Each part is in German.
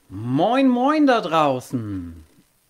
Moin, moin da draußen!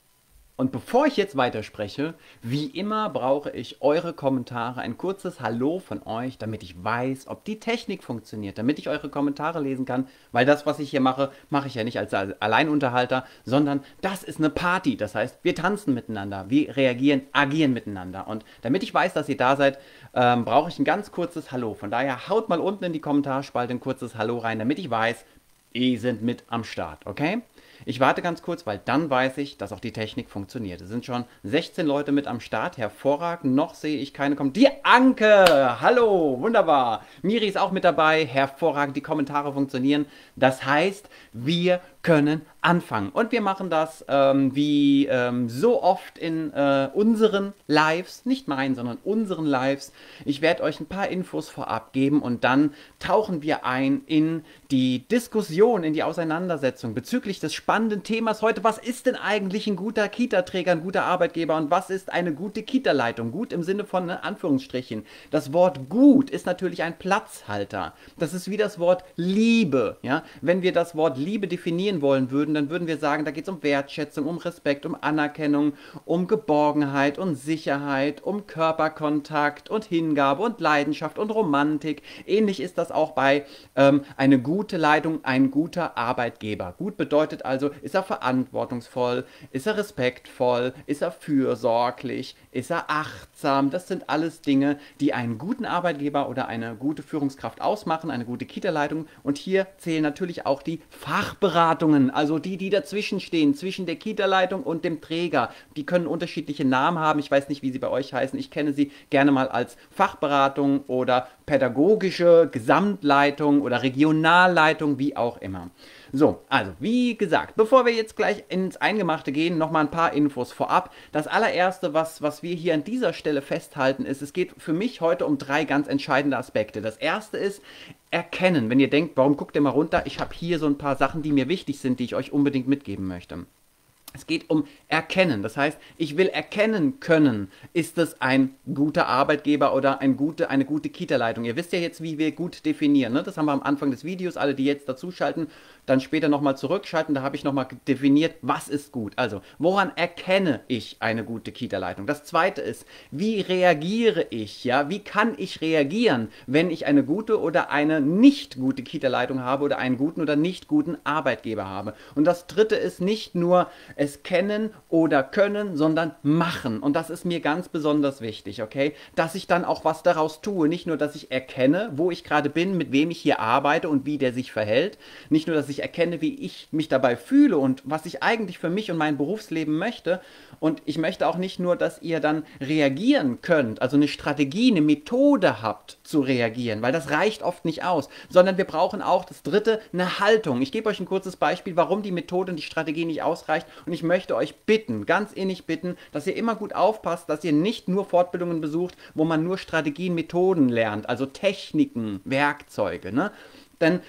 Und bevor ich jetzt weiterspreche, wie immer brauche ich eure Kommentare, ein kurzes Hallo von euch, damit ich weiß, ob die Technik funktioniert, damit ich eure Kommentare lesen kann, weil das, was ich hier mache, mache ich ja nicht als Alleinunterhalter, sondern das ist eine Party. Das heißt, wir tanzen miteinander, wir reagieren, agieren miteinander. Und damit ich weiß, dass ihr da seid, brauche ich ein ganz kurzes Hallo. Von daher haut mal unten in die Kommentarspalte ein kurzes Hallo rein, damit ich weiß, ihr seid mit am Start, okay? Ich warte ganz kurz, weil dann weiß ich, dass auch die Technik funktioniert. Es sind schon 16 Leute mit am Start. Hervorragend. Noch sehe ich keine kommen. Die Anke! Hallo! Wunderbar. Miri ist auch mit dabei. Hervorragend. Die Kommentare funktionieren. Das heißt, wir können anfangen. Und wir machen das wie so oft in unseren Lives, nicht meinen, sondern unseren Lives. Ich werde euch ein paar Infos vorab geben und dann tauchen wir ein in die Diskussion, in die Auseinandersetzung bezüglich des spannenden Themas heute. Was ist denn eigentlich ein guter Kita-Träger, ein guter Arbeitgeber und was ist eine gute Kita-Leitung? Gut im Sinne von Anführungsstrichen. Das Wort gut ist natürlich ein Platzhalter. Das ist wie das Wort Liebe. Ja? Wenn wir das Wort Liebe definieren wollen würden, dann würden wir sagen, da geht es um Wertschätzung, um Respekt, um Anerkennung, um Geborgenheit und Sicherheit, um Körperkontakt und Hingabe und Leidenschaft und Romantik. Ähnlich ist das auch bei eine gute Leitung, ein guter Arbeitgeber. Gut bedeutet also, ist er verantwortungsvoll, ist er respektvoll, ist er fürsorglich, ist er achtsam. Das sind alles Dinge, die einen guten Arbeitgeber oder eine gute Führungskraft ausmachen, eine gute Kita-Leitung. Und hier zählen natürlich auch die Fachberatungen, also die dazwischen stehen, zwischen der Kita-Leitung und dem Träger. Die können unterschiedliche Namen haben. Ich weiß nicht, wie sie bei euch heißen. Ich kenne sie gerne mal als Fachberatung oder pädagogische Gesamtleitung oder Regionalleitung, wie auch immer. So, also wie gesagt, bevor wir jetzt gleich ins Eingemachte gehen, nochmal ein paar Infos vorab. Das allererste, was wir hier an dieser Stelle festhalten, ist, es geht für mich heute um drei ganz entscheidende Aspekte. Das erste ist erkennen, wenn ihr denkt, warum guckt ihr mal runter? Ich habe hier so ein paar Sachen, die mir wichtig sind, die ich euch unbedingt mitgeben möchte. Es geht um Erkennen. Das heißt, ich will erkennen können, ist es ein guter Arbeitgeber oder eine gute Kita-Leitung. Ihr wisst ja jetzt, wie wir gut definieren. Ne? Das haben wir am Anfang des Videos. Alle, die jetzt dazuschalten, dann später nochmal zurückschalten. Da habe ich nochmal definiert, was ist gut. Also, woran erkenne ich eine gute Kita-Leitung? Das zweite ist, wie reagiere ich? Ja? Wie kann ich reagieren, wenn ich eine gute oder eine nicht gute Kita-Leitung habe oder einen guten oder nicht guten Arbeitgeber habe? Und das dritte ist nicht nur es kennen oder können, sondern machen. Und das ist mir ganz besonders wichtig, okay? Dass ich dann auch was daraus tue. Nicht nur, dass ich erkenne, wo ich gerade bin, mit wem ich hier arbeite und wie der sich verhält. Nicht nur, dass ich erkenne, wie ich mich dabei fühle und was ich eigentlich für mich und mein Berufsleben möchte. Und ich möchte auch nicht nur, dass ihr dann reagieren könnt, also eine Strategie, eine Methode habt zu reagieren, weil das reicht oft nicht aus, sondern wir brauchen auch das dritte, eine Haltung. Ich gebe euch ein kurzes Beispiel, warum die Methode und die Strategie nicht ausreicht. Und ich möchte euch bitten, ganz innig bitten, dass ihr immer gut aufpasst, dass ihr nicht nur Fortbildungen besucht, wo man nur Strategien, Methoden lernt, also Techniken, Werkzeuge, ne? Denn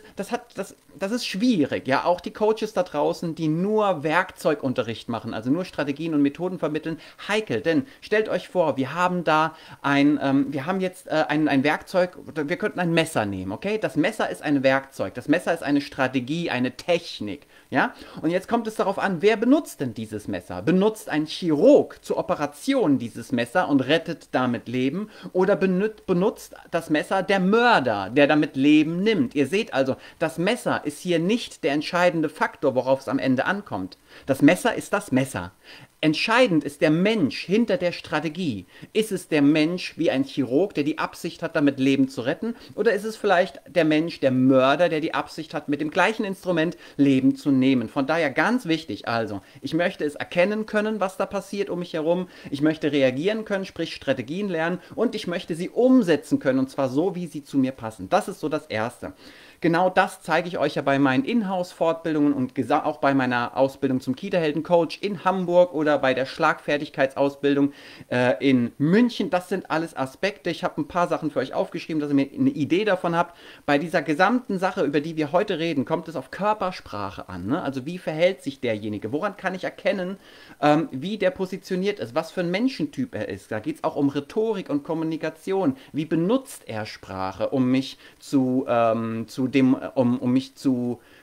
das ist schwierig. Ja, auch die Coaches da draußen, die nur Werkzeugunterricht machen, also nur Strategien und Methoden vermitteln, heikel. Denn stellt euch vor, wir haben da wir haben jetzt ein Werkzeug, wir könnten ein Messer nehmen, okay? Das Messer ist ein Werkzeug, das Messer ist eine Strategie, eine Technik. Ja? Und jetzt kommt es darauf an, wer benutzt denn dieses Messer? Benutzt ein Chirurg zur Operation dieses Messer und rettet damit Leben? Oder benutzt das Messer der Mörder, der damit Leben nimmt? Ihr seht also, das Messer ist hier nicht der entscheidende Faktor, worauf es am Ende ankommt. Das Messer ist das Messer. Entscheidend ist der Mensch hinter der Strategie. Ist es der Mensch wie ein Chirurg, der die Absicht hat, damit Leben zu retten? Oder ist es vielleicht der Mensch, der Mörder, der die Absicht hat, mit dem gleichen Instrument Leben zu nehmen? Von daher ganz wichtig also, ich möchte es erkennen können, was da passiert um mich herum. Ich möchte reagieren können, sprich Strategien lernen und ich möchte sie umsetzen können und zwar so, wie sie zu mir passen. Das ist so das Erste. Genau das zeige ich euch ja bei meinen Inhouse-Fortbildungen und auch bei meiner Ausbildung zum Kita-Helden-Coach in Hamburg oder bei der Schlagfertigkeitsausbildung in München. Das sind alles Aspekte. Ich habe ein paar Sachen für euch aufgeschrieben, dass ihr mir eine Idee davon habt. Bei dieser gesamten Sache, über die wir heute reden, kommt es auf Körpersprache an. Ne? Also wie verhält sich derjenige? Woran kann ich erkennen, wie der positioniert ist? Was für ein Menschentyp er ist? Da geht es auch um Rhetorik und Kommunikation. Wie benutzt er Sprache, um mich zu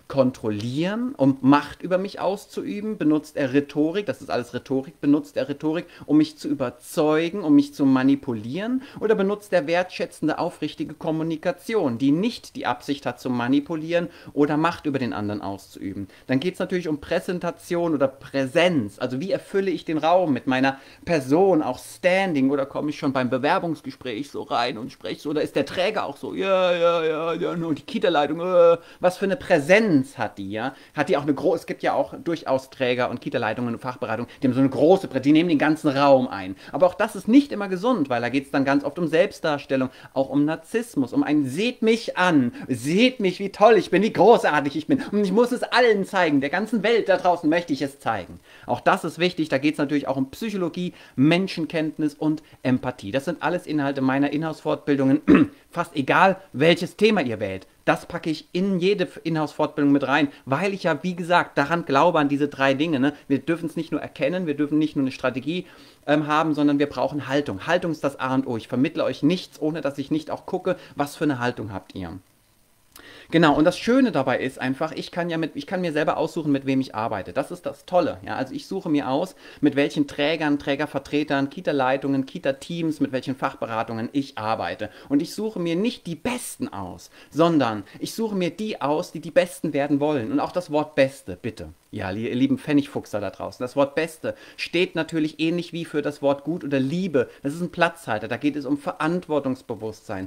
kontrollieren, um Macht über mich auszuüben? Benutzt er Rhetorik? Das ist alles Rhetorik. Benutzt er Rhetorik, um mich zu überzeugen, um mich zu manipulieren? Oder benutzt er wertschätzende, aufrichtige Kommunikation, die nicht die Absicht hat, zu manipulieren oder Macht über den anderen auszuüben? Dann geht es natürlich um Präsentation oder Präsenz. Also wie erfülle ich den Raum mit meiner Person, auch Standing, oder komme ich schon beim Bewerbungsgespräch so rein und spreche so, oder ist der Träger auch so, ja, ja, ja, ja, und die Kita-Leitung, was für eine Präsenz hat die, ja? Hat die auch eine große, es gibt ja auch durchaus Träger und Kita-Leitungen und Fachberatung, die haben so eine große Präsenz, die nehmen den ganzen Raum ein. Aber auch das ist nicht immer gesund, weil da geht es dann ganz oft um Selbstdarstellung, auch um Narzissmus, um ein seht mich an, seht mich, wie toll ich bin, wie großartig ich bin und ich muss es allen zeigen, der ganzen Welt da draußen möchte ich es zeigen. Auch das ist wichtig, da geht es natürlich auch um Psychologie, Menschenkenntnis und Empathie. Das sind alles Inhalte meiner Inhouse-Fortbildungen, fast egal, welches Thema ihr wählt. Das packe ich in jede Inhouse-Fortbildung mit rein, weil ich ja, wie gesagt, daran glaube, an diese 3 Dinge. Ne? Wir dürfen es nicht nur erkennen, wir dürfen nicht nur eine Strategie haben, sondern wir brauchen Haltung. Haltung ist das A und O. Ich vermittle euch nichts, ohne dass ich nicht auch gucke, was für eine Haltung habt ihr. Genau, und das Schöne dabei ist einfach, ich kann mir selber aussuchen, mit wem ich arbeite. Das ist das Tolle. Ja? Also ich suche mir aus, mit welchen Trägern, Trägervertretern, Kita-Leitungen, Kita-Teams, mit welchen Fachberatungen ich arbeite. Und ich suche mir nicht die Besten aus, sondern ich suche mir die aus, die die Besten werden wollen. Und auch das Wort Beste, bitte. Ja, ihr lieben Pfennigfuchser da draußen. Das Wort Beste steht natürlich ähnlich wie für das Wort Gut oder Liebe. Das ist ein Platzhalter. Da geht es um Verantwortungsbewusstsein,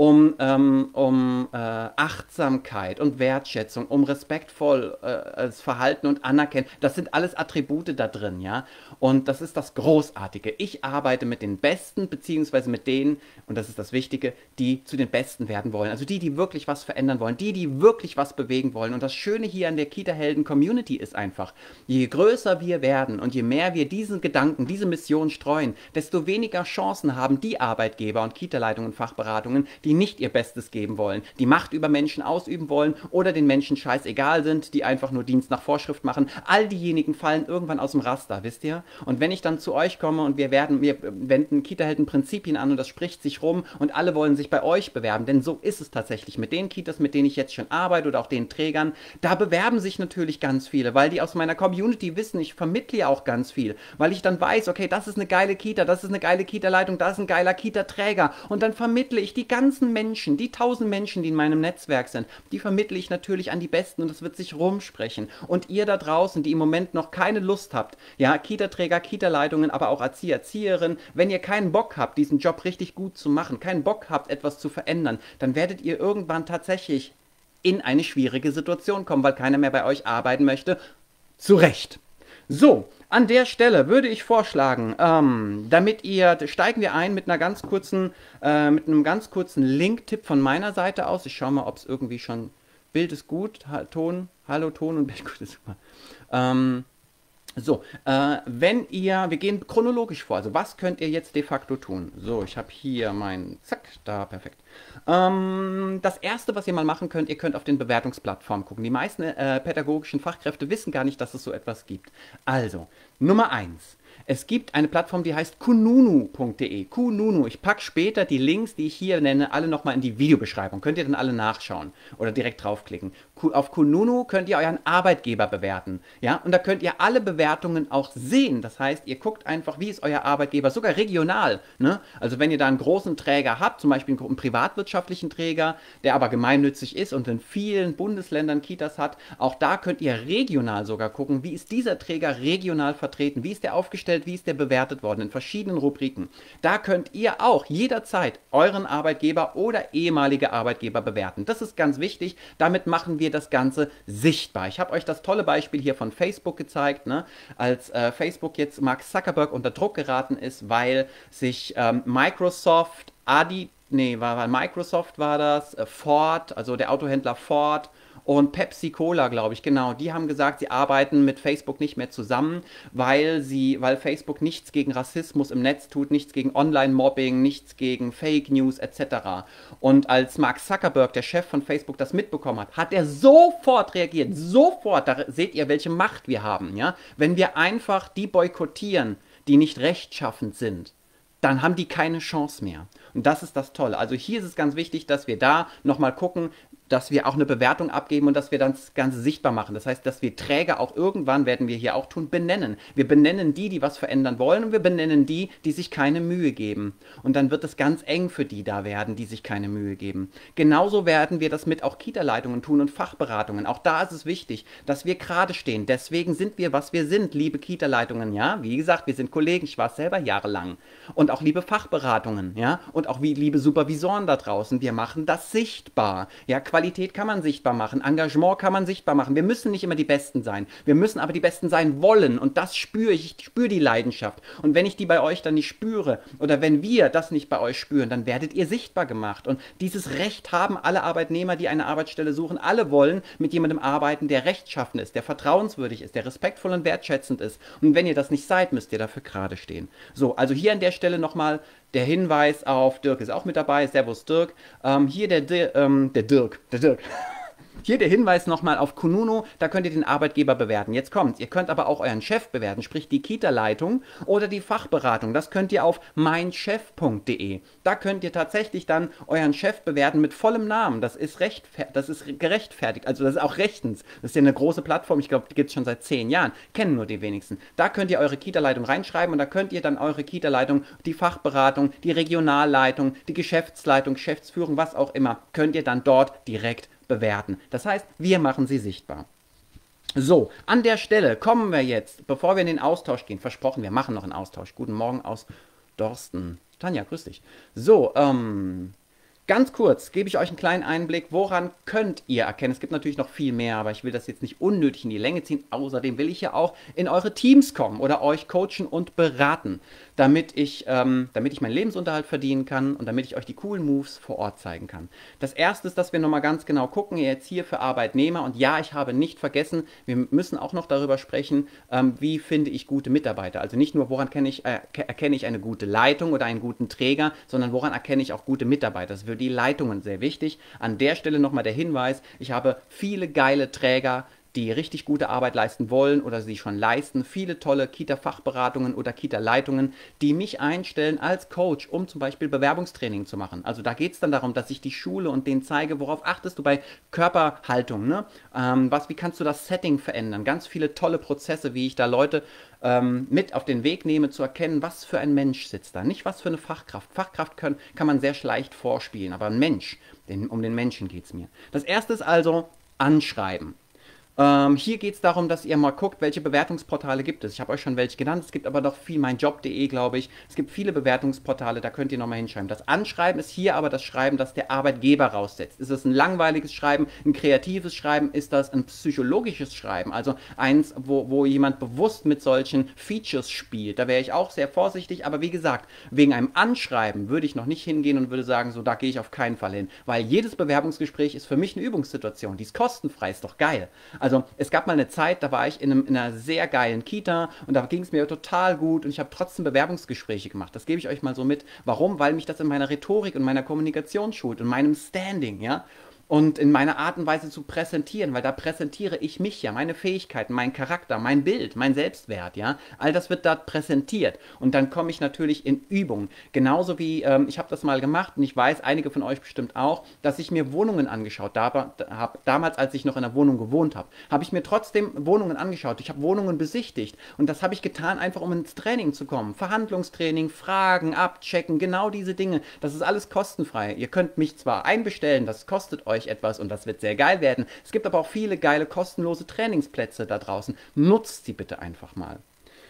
um Achtsamkeit und Wertschätzung, um respektvolles Verhalten und Anerkennen. Das sind alles Attribute da drin, ja. Und das ist das Großartige. Ich arbeite mit den Besten, beziehungsweise mit denen, und das ist das Wichtige, die zu den Besten werden wollen. Also die wirklich was verändern wollen, die wirklich was bewegen wollen. Und das Schöne hier an der Kita-Helden-Community ist einfach, je größer wir werden und je mehr wir diesen Gedanken, diese Mission streuen, desto weniger Chancen haben die Arbeitgeber und Kita-Leitungen und Fachberatungen, die nicht ihr Bestes geben wollen, die Macht über Menschen ausüben wollen oder den Menschen scheißegal sind, die einfach nur Dienst nach Vorschrift machen. All diejenigen fallen irgendwann aus dem Raster, wisst ihr? Und wenn ich dann zu euch komme und wir wenden Kita-Helden-Prinzipien an und das spricht sich rum und alle wollen sich bei euch bewerben, denn so ist es tatsächlich. Mit den Kitas, mit denen ich jetzt schon arbeite oder auch den Trägern, da bewerben sich natürlich ganz viele, weil die aus meiner Community wissen, ich vermittle ja auch ganz viel, weil ich dann weiß, okay, das ist eine geile Kita, das ist eine geile Kita-Leitung, das ist ein geiler Kita-Träger und dann vermittle ich die ganzen Menschen, die 1000 Menschen, die in meinem Netzwerk sind, die vermittle ich natürlich an die Besten und es wird sich rumsprechen. Und ihr da draußen, die im Moment noch keine Lust habt, ja, Kita-Träger, Kita-Leitungen, aber auch Erzieher, Erzieherinnen, wenn ihr keinen Bock habt, diesen Job richtig gut zu machen, keinen Bock habt, etwas zu verändern, dann werdet ihr irgendwann tatsächlich in eine schwierige Situation kommen, weil keiner mehr bei euch arbeiten möchte. Zu Recht. So, an der Stelle würde ich vorschlagen, steigen wir ein mit mit einem ganz kurzen Link-Tipp von meiner Seite aus. Ich schaue mal, ob es irgendwie schon, Bild ist gut, Ton, hallo Ton und Bild gut ist super. Wir gehen chronologisch vor. Also was könnt ihr jetzt de facto tun? So, ich habe hier zack, da, perfekt. Das erste, was ihr mal machen könnt, ihr könnt auf den Bewertungsplattformen gucken. Die meisten pädagogischen Fachkräfte wissen gar nicht, dass es so etwas gibt. Also, Nummer 1. Es gibt eine Plattform, die heißt kununu.de. Kununu. Ich packe später die Links, die ich hier nenne, alle nochmal in die Videobeschreibung. Könnt ihr dann alle nachschauen oder direkt draufklicken. Auf Kununu könnt ihr euren Arbeitgeber bewerten. Ja? Und da könnt ihr alle Bewertungen auch sehen. Das heißt, ihr guckt einfach, wie ist euer Arbeitgeber, sogar regional. Ne? Also wenn ihr da einen großen Träger habt, zum Beispiel einen privatwirtschaftlichen Träger, der aber gemeinnützig ist und in vielen Bundesländern Kitas hat, auch da könnt ihr regional sogar gucken, wie ist dieser Träger regional vertreten, wie ist der aufgestellt, wie ist der bewertet worden in verschiedenen Rubriken. Da könnt ihr auch jederzeit euren Arbeitgeber oder ehemalige Arbeitgeber bewerten. Das ist ganz wichtig. Damit machen wir das Ganze sichtbar. Ich habe euch das tolle Beispiel hier von Facebook gezeigt, ne? Als Facebook jetzt Mark Zuckerberg unter Druck geraten ist, weil sich Microsoft, Microsoft war das, Ford, also der Autohändler Ford, und Pepsi Cola, glaube ich, genau. Die haben gesagt, sie arbeiten mit Facebook nicht mehr zusammen, weil Facebook nichts gegen Rassismus im Netz tut, nichts gegen Online-Mobbing, nichts gegen Fake News etc. Und als Mark Zuckerberg, der Chef von Facebook, das mitbekommen hat, hat er sofort reagiert. Sofort, da seht ihr, welche Macht wir haben. Ja? Wenn wir einfach die boykottieren, die nicht rechtschaffend sind, dann haben die keine Chance mehr. Und das ist das Tolle. Also hier ist es ganz wichtig, dass wir da nochmal gucken, dass wir auch eine Bewertung abgeben und dass wir dann das Ganze sichtbar machen. Das heißt, dass wir Träger auch irgendwann, werden wir hier auch tun, benennen. Wir benennen die, die was verändern wollen und wir benennen die, die sich keine Mühe geben. Und dann wird es ganz eng für die da werden, die sich keine Mühe geben. Genauso werden wir das mit auch Kita-Leitungen tun und Fachberatungen. Auch da ist es wichtig, dass wir gerade stehen. Deswegen sind wir, was wir sind, liebe Kita-Leitungen, ja. Wie gesagt, wir sind Kollegen, ich war es selber jahrelang. Und auch liebe Fachberatungen, ja. Und auch wie liebe Supervisoren da draußen, wir machen das sichtbar. Ja, Qualität kann man sichtbar machen, Engagement kann man sichtbar machen. Wir müssen nicht immer die Besten sein. Wir müssen aber die Besten sein wollen. Und das spüre ich. Ich spüre die Leidenschaft. Und wenn ich die bei euch dann nicht spüre oder wenn wir das nicht bei euch spüren, dann werdet ihr sichtbar gemacht. Und dieses Recht haben alle Arbeitnehmer, die eine Arbeitsstelle suchen. Alle wollen mit jemandem arbeiten, der rechtschaffen ist, der vertrauenswürdig ist, der respektvoll und wertschätzend ist. Und wenn ihr das nicht seid, müsst ihr dafür gerade stehen. So, also hier an der Stelle nochmal der Hinweis auf, Dirk ist auch mit dabei, Servus Dirk. Hier der Dirk. Hier der Hinweis nochmal auf Kununu, da könnt ihr den Arbeitgeber bewerten. Jetzt kommt's, ihr könnt aber auch euren Chef bewerten, sprich die Kita-Leitung oder die Fachberatung. Das könnt ihr auf meinchef.de. Da könnt ihr tatsächlich dann euren Chef bewerten mit vollem Namen. Das ist gerechtfertigt, also das ist auch rechtens. Das ist ja eine große Plattform, ich glaube, die gibt es schon seit 10 Jahren. Kennen nur die wenigsten. Da könnt ihr eure Kita-Leitung reinschreiben und da könnt ihr dann eure Kita-Leitung, die Fachberatung, die Regionalleitung, die Geschäftsleitung, Geschäftsführung, was auch immer, könnt ihr dann dort direkt bewerten. Das heißt, wir machen sie sichtbar. So, an der Stelle kommen wir jetzt, bevor wir in den Austausch gehen, versprochen, wir machen noch einen Austausch. Guten Morgen aus Dorsten. Tanja, grüß dich. So, ganz kurz gebe ich euch einen kleinen Einblick, woran könnt ihr erkennen. Es gibt natürlich noch viel mehr, aber ich will das jetzt nicht unnötig in die Länge ziehen. Außerdem will ich ja auch in eure Teams kommen oder euch coachen und beraten, damit ich meinen Lebensunterhalt verdienen kann und damit ich euch die coolen Moves vor Ort zeigen kann. Das erste ist, dass wir nochmal ganz genau gucken, jetzt hier für Arbeitnehmer. Und ja, ich habe nicht vergessen, wir müssen auch noch darüber sprechen, wie finde ich gute Mitarbeiter. Also nicht nur, woran erkenne ich eine gute Leitung oder einen guten Träger, sondern woran erkenne ich auch gute Mitarbeiter. Das ist für die Leitungen sehr wichtig. An der Stelle nochmal der Hinweis, ich habe viele geile Träger, die richtig gute Arbeit leisten wollen oder sie schon leisten, viele tolle Kita-Fachberatungen oder Kita-Leitungen, die mich einstellen als Coach, um zum Beispiel Bewerbungstraining zu machen. Also da geht es dann darum, dass ich die schule und denen zeige, worauf achtest du bei Körperhaltung, ne? Wie kannst du das Setting verändern? Ganz viele tolle Prozesse, wie ich da Leute mit auf den Weg nehme, zu erkennen, was für ein Mensch sitzt da. Nicht was für eine Fachkraft. Fachkraft kann man sehr schlecht vorspielen, aber ein Mensch, um den Menschen geht es mir. Das erste ist also Anschreiben. Hier geht es darum, dass ihr mal guckt, welche Bewertungsportale gibt es. Ich habe euch schon welche genannt, es gibt aber noch viel, meinjob.de, glaube ich. Es gibt viele Bewertungsportale, da könnt ihr nochmal hinschreiben. Das Anschreiben ist hier aber das Schreiben, das der Arbeitgeber raussetzt. Ist es ein langweiliges Schreiben, ein kreatives Schreiben? Ist das ein psychologisches Schreiben? Also eins, wo jemand bewusst mit solchen Features spielt. Da wäre ich auch sehr vorsichtig, aber wie gesagt, wegen einem Anschreiben würde ich noch nicht hingehen und würde sagen, so, da gehe ich auf keinen Fall hin. Weil jedes Bewerbungsgespräch ist für mich eine Übungssituation. Die ist kostenfrei, ist doch geil. Also es gab mal eine Zeit, da war ich in einer sehr geilen Kita und da ging es mir total gut und ich habe trotzdem Bewerbungsgespräche gemacht. Das gebe ich euch mal so mit. Warum? Weil mich das in meiner Rhetorik und meiner Kommunikation schult, in meinem Standing, ja. Und in meiner Art und Weise zu präsentieren, weil da präsentiere ich mich ja, meine Fähigkeiten, meinen Charakter, mein Bild, mein Selbstwert, ja. All das wird da präsentiert und dann komme ich natürlich in Übung. Genauso wie, ich habe das mal gemacht und ich weiß, einige von euch bestimmt auch, dass ich mir Wohnungen angeschaut habe. Damals, als ich noch in einer Wohnung gewohnt habe, habe ich mir trotzdem Wohnungen angeschaut. Ich habe Wohnungen besichtigt und das habe ich getan, einfach um ins Training zu kommen. Verhandlungstraining, Fragen, abchecken, genau diese Dinge. Das ist alles kostenfrei. Ihr könnt mich zwar einbestellen, das kostet euch etwas und das wird sehr geil werden. Es gibt aber auch viele geile kostenlose Trainingsplätze da draußen. Nutzt sie bitte einfach mal.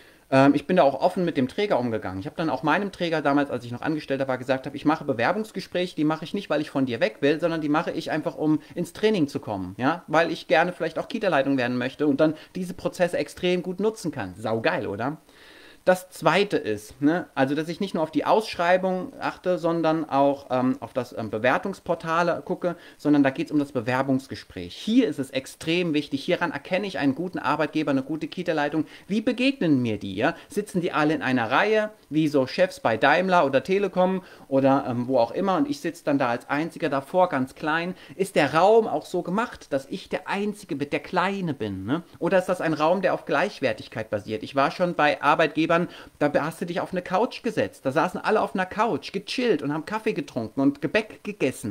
Ich bin da auch offen mit dem Träger umgegangen. Ich habe dann auch meinem Träger damals, als ich noch Angestellter war, gesagt, ich mache Bewerbungsgespräche, die mache ich nicht, weil ich von dir weg will, sondern die mache ich einfach, um ins Training zu kommen, ja, weil ich gerne vielleicht auch Kita-Leitung werden möchte und dann diese Prozesse extrem gut nutzen kann. Saugeil, oder? Das zweite ist, ne, also dass ich nicht nur auf die Ausschreibung achte, sondern auch auf das Bewertungsportale gucke, sondern da geht es um das Bewerbungsgespräch. Hier ist es extrem wichtig, hieran erkenne ich einen guten Arbeitgeber, eine gute Kita-Leitung. Wie begegnen mir die? Ja? Sitzen die alle in einer Reihe, wie so Chefs bei Daimler oder Telekom oder wo auch immer und ich sitze dann da als Einziger davor, ganz klein. Ist der Raum auch so gemacht, dass ich der Einzige bin, der Kleine bin? Ne? Oder ist das ein Raum, der auf Gleichwertigkeit basiert? Ich war schon bei Arbeitgebern, da hast du dich auf eine Couch gesetzt. Da saßen alle auf einer Couch, gechillt und haben Kaffee getrunken und Gebäck gegessen.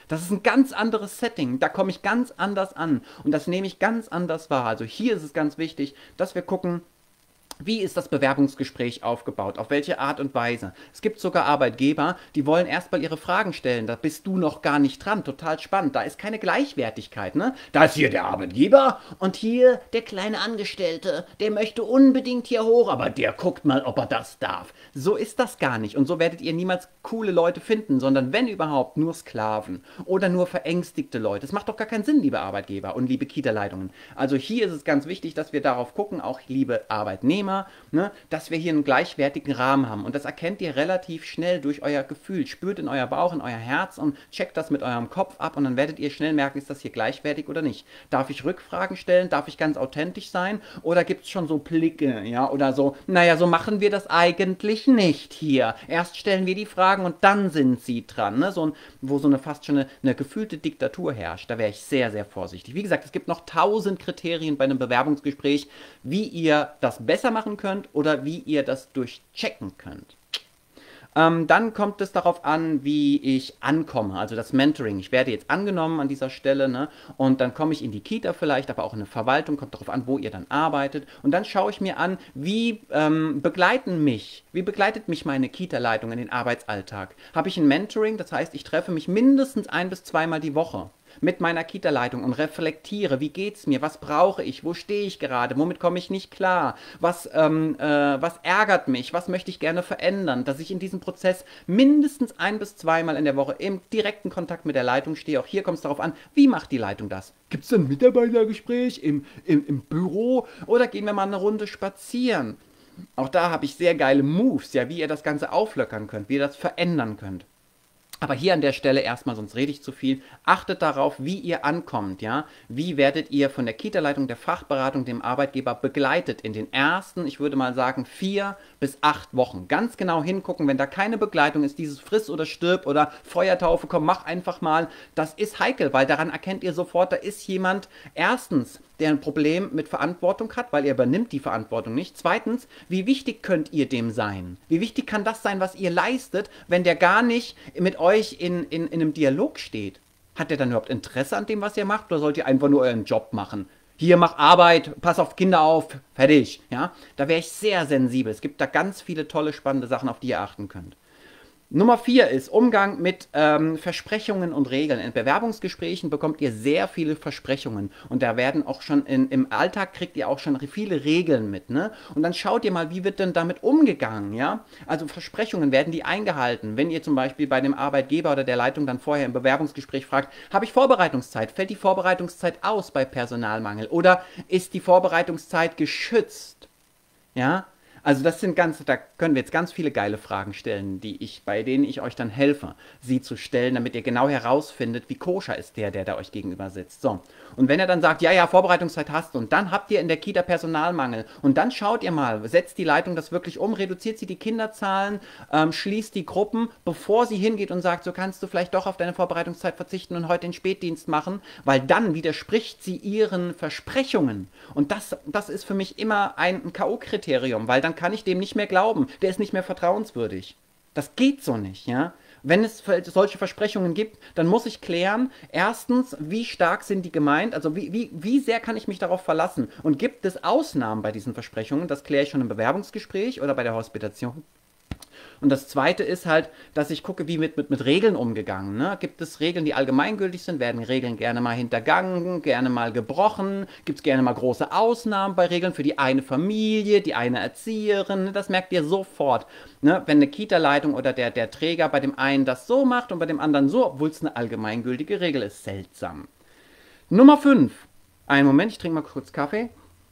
Das ist ein ganz anderes Setting. Da komme ich ganz anders an. Und das nehme ich ganz anders wahr. Also hier ist es ganz wichtig, dass wir gucken, wie ist das Bewerbungsgespräch aufgebaut? Auf welche Art und Weise? Es gibt sogar Arbeitgeber, die wollen erstmal ihre Fragen stellen. Da bist du noch gar nicht dran. Total spannend. Da ist keine Gleichwertigkeit, ne? Da ist hier der Arbeitgeber und hier der kleine Angestellte. Der möchte unbedingt hier hoch, aber der guckt mal, ob er das darf. So ist das gar nicht. Und so werdet ihr niemals coole Leute finden, sondern wenn überhaupt nur Sklaven oder nur verängstigte Leute. Das macht doch gar keinen Sinn, liebe Arbeitgeber und liebe Kita-Leitungen. Also hier ist es ganz wichtig, dass wir darauf gucken, auch liebe Arbeitnehmer, ne, dass wir hier einen gleichwertigen Rahmen haben. Und das erkennt ihr relativ schnell durch euer Gefühl. Spürt in euer Bauch, in euer Herz und checkt das mit eurem Kopf ab und dann werdet ihr schnell merken, ist das hier gleichwertig oder nicht. Darf ich Rückfragen stellen? Darf ich ganz authentisch sein? Oder gibt es schon so Blicke, ja, oder so, naja, so machen wir das eigentlich nicht hier. Erst stellen wir die Fragen und dann sind sie dran, ne? Wo so eine fast schon eine gefühlte Diktatur herrscht. Da wäre ich sehr, sehr vorsichtig. Wie gesagt, es gibt noch 1000 Kriterien bei einem Bewerbungsgespräch, wie ihr das besser machen könnt oder wie ihr das durchchecken könnt. Dann kommt es darauf an, wie ich ankomme, also das Mentoring. Ich werde jetzt angenommen an dieser Stelle, ne? Und dann komme ich in die Kita vielleicht, aber auch in eine Verwaltung, kommt darauf an, wo ihr dann arbeitet. Und dann schaue ich mir an, wie begleitet mich meine Kita-Leitung in den Arbeitsalltag? Habe ich ein Mentoring, das heißt, ich treffe mich mindestens 1 bis 2 Mal die Woche mit meiner Kita-Leitung und reflektiere, wie geht's mir, was brauche ich, wo stehe ich gerade, womit komme ich nicht klar, was ärgert mich, was möchte ich gerne verändern, dass ich in diesem Prozess mindestens 1 bis 2 Mal in der Woche im direkten Kontakt mit der Leitung stehe. Auch hier kommt es darauf an, wie macht die Leitung das? Gibt es ein Mitarbeitergespräch im Büro oder gehen wir mal eine Runde spazieren? Auch da habe ich sehr geile Moves, ja, wie ihr das Ganze auflockern könnt, wie ihr das verändern könnt. Aber hier an der Stelle erstmal, sonst rede ich zu viel, achtet darauf, wie ihr ankommt, ja. Wie werdet ihr von der Kita-Leitung, der Fachberatung, dem Arbeitgeber begleitet in den ersten, ich würde mal sagen, 4 bis 8 Wochen. Ganz genau hingucken, wenn da keine Begleitung ist, dieses Friss oder Stirb oder Feuertaufe, komm, mach einfach mal, das ist heikel, weil daran erkennt ihr sofort, da ist jemand, erstens, der ein Problem mit Verantwortung hat, weil er übernimmt die Verantwortung nicht. Zweitens, wie wichtig könnt ihr dem sein? Wie wichtig kann das sein, was ihr leistet, wenn der gar nicht mit euch in einem Dialog steht? Hat der dann überhaupt Interesse an dem, was ihr macht, oder sollt ihr einfach nur euren Job machen? Hier, mach Arbeit, pass auf Kinder auf, fertig. Ja? Da wäre ich sehr sensibel. Es gibt da ganz viele tolle, spannende Sachen, auf die ihr achten könnt. Nummer 4 ist Umgang mit Versprechungen und Regeln. In Bewerbungsgesprächen bekommt ihr sehr viele Versprechungen und da werden auch schon im Alltag kriegt ihr auch schon viele Regeln mit, ne? Und dann schaut ihr mal, wie wird denn damit umgegangen, ja? Also Versprechungen, werden die eingehalten? Wenn ihr zum Beispiel bei dem Arbeitgeber oder der Leitung dann vorher im Bewerbungsgespräch fragt, habe ich Vorbereitungszeit? Fällt die Vorbereitungszeit aus bei Personalmangel? Oder ist die Vorbereitungszeit geschützt? Ja? Also das sind da können wir jetzt ganz viele geile Fragen stellen, bei denen ich euch dann helfe, sie zu stellen, damit ihr genau herausfindet, wie koscher ist der da euch gegenüber sitzt. So. Und wenn er dann sagt, ja, ja, Vorbereitungszeit hast du, und dann habt ihr in der Kita Personalmangel, und dann schaut ihr mal, setzt die Leitung das wirklich um, reduziert sie die Kinderzahlen, schließt die Gruppen, bevor sie hingeht und sagt, so kannst du vielleicht doch auf deine Vorbereitungszeit verzichten und heute den Spätdienst machen, weil dann widerspricht sie ihren Versprechungen. Und das ist für mich immer ein K.O.-Kriterium, weil dann kann ich dem nicht mehr glauben. Der ist nicht mehr vertrauenswürdig. Das geht so nicht, ja. Wenn es solche Versprechungen gibt, dann muss ich klären, erstens, wie stark sind die gemeint, also wie sehr kann ich mich darauf verlassen? Und gibt es Ausnahmen bei diesen Versprechungen? Das kläre ich schon im Bewerbungsgespräch oder bei der Hospitation. Und das Zweite ist halt, dass ich gucke, wie mit Regeln umgegangen. Ne? Gibt es Regeln, die allgemeingültig sind? Werden Regeln gerne mal hintergangen, gerne mal gebrochen? Gibt es gerne mal große Ausnahmen bei Regeln für die eine Familie, die eine Erzieherin? Ne? Das merkt ihr sofort. Ne? Wenn eine Kita-Leitung oder der Träger bei dem einen das so macht und bei dem anderen so, obwohl es eine allgemeingültige Regel ist. Seltsam. Nummer 5. Einen Moment, ich trinke mal kurz Kaffee.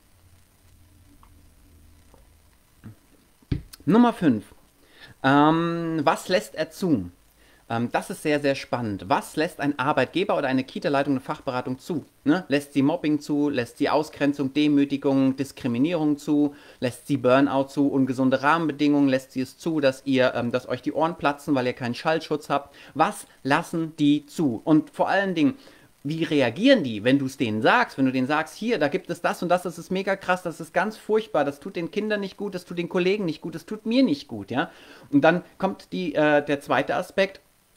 Nummer 5. Was lässt er zu? Das ist sehr, sehr spannend. Was lässt ein Arbeitgeber oder eine Kita-Leitung, eine Fachberatung zu? Ne? Lässt sie Mobbing zu? Lässt sie Ausgrenzung, Demütigung, Diskriminierung zu? Lässt sie Burnout zu? Ungesunde Rahmenbedingungen? Lässt sie es zu, dass euch die Ohren platzen, weil ihr keinen Schallschutz habt? Was lassen die zu? Und vor allen Dingen, wie reagieren die, wenn du es denen sagst? Wenn du denen sagst, hier, da gibt es das und das ist mega krass, das ist ganz furchtbar, das tut den Kindern nicht gut, das tut den Kollegen nicht gut, das tut mir nicht gut, ja? Und dann kommt der zweite Aspekt,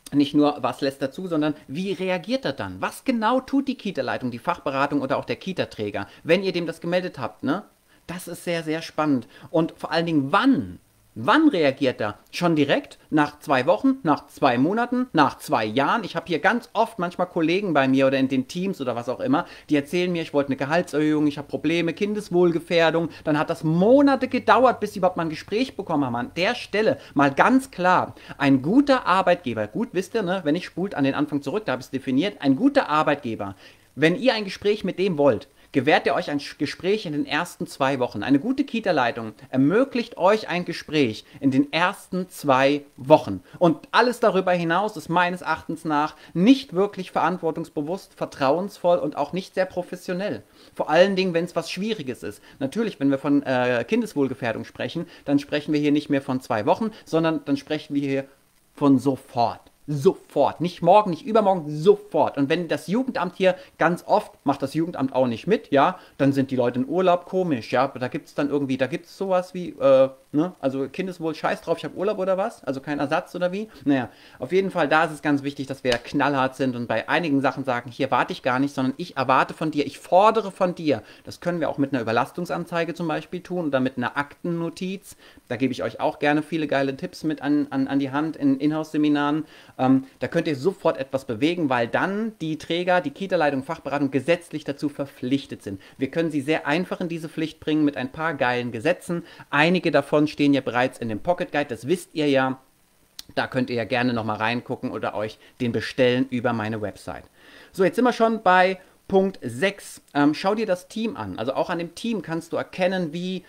Nicht nur, was lässt er zu, sondern wie reagiert er dann? Was genau tut die Kita-Leitung, die Fachberatung oder auch der Kita-Träger, wenn ihr dem das gemeldet habt, ne? Das ist sehr, sehr spannend. Und vor allen Dingen, wann? Wann reagiert er? Schon direkt? Nach 2 Wochen? Nach 2 Monaten? Nach 2 Jahren? Ich habe hier ganz oft manchmal Kollegen bei mir oder in den Teams oder was auch immer, die erzählen mir, ich wollte eine Gehaltserhöhung, ich habe Probleme, Kindeswohlgefährdung. Dann hat das Monate gedauert, bis sie überhaupt mal ein Gespräch bekommen haben. An der Stelle mal ganz klar, ein guter Arbeitgeber, gut wisst ihr, ne, wenn ich spult an den Anfang zurück, da habe ich es definiert, ein guter Arbeitgeber, wenn ihr ein Gespräch mit dem wollt, gewährt ihr euch ein Gespräch in den ersten 2 Wochen. Eine gute Kita-Leitung ermöglicht euch ein Gespräch in den ersten 2 Wochen. Und alles darüber hinaus ist meines Erachtens nach nicht wirklich verantwortungsbewusst, vertrauensvoll und auch nicht sehr professionell. Vor allen Dingen, wenn es was Schwieriges ist. Natürlich, wenn wir von Kindeswohlgefährdung sprechen, dann sprechen wir hier nicht mehr von 2 Wochen, sondern dann sprechen wir hier von sofort. Sofort. Nicht morgen, nicht übermorgen, sofort. Und wenn das Jugendamt hier ganz oft, macht das Jugendamt auch nicht mit, ja, dann sind die Leute in Urlaub, komisch, ja. Da gibt es dann irgendwie, da gibt es sowas wie, ne, also Kindeswohl, scheiß drauf, ich habe Urlaub oder was? Also kein Ersatz oder wie? Naja, auf jeden Fall, da ist es ganz wichtig, dass wir knallhart sind und bei einigen Sachen sagen, hier warte ich gar nicht, sondern ich erwarte von dir, ich fordere von dir. Das können wir auch mit einer Überlastungsanzeige zum Beispiel tun oder mit einer Aktennotiz. Da gebe ich euch auch gerne viele geile Tipps mit an die Hand in Inhouse-Seminaren. Da könnt ihr sofort etwas bewegen, weil dann die Träger, die Kita-Leitung, Fachberatung gesetzlich dazu verpflichtet sind. Wir können sie sehr einfach in diese Pflicht bringen mit ein paar geilen Gesetzen. Einige davon stehen ja bereits in dem Pocket Guide, das wisst ihr ja. Da könnt ihr ja gerne nochmal reingucken oder euch den bestellen über meine Website. So, jetzt sind wir schon bei Punkt 6. Schau dir das Team an. Also auch an dem Team kannst du erkennen, wie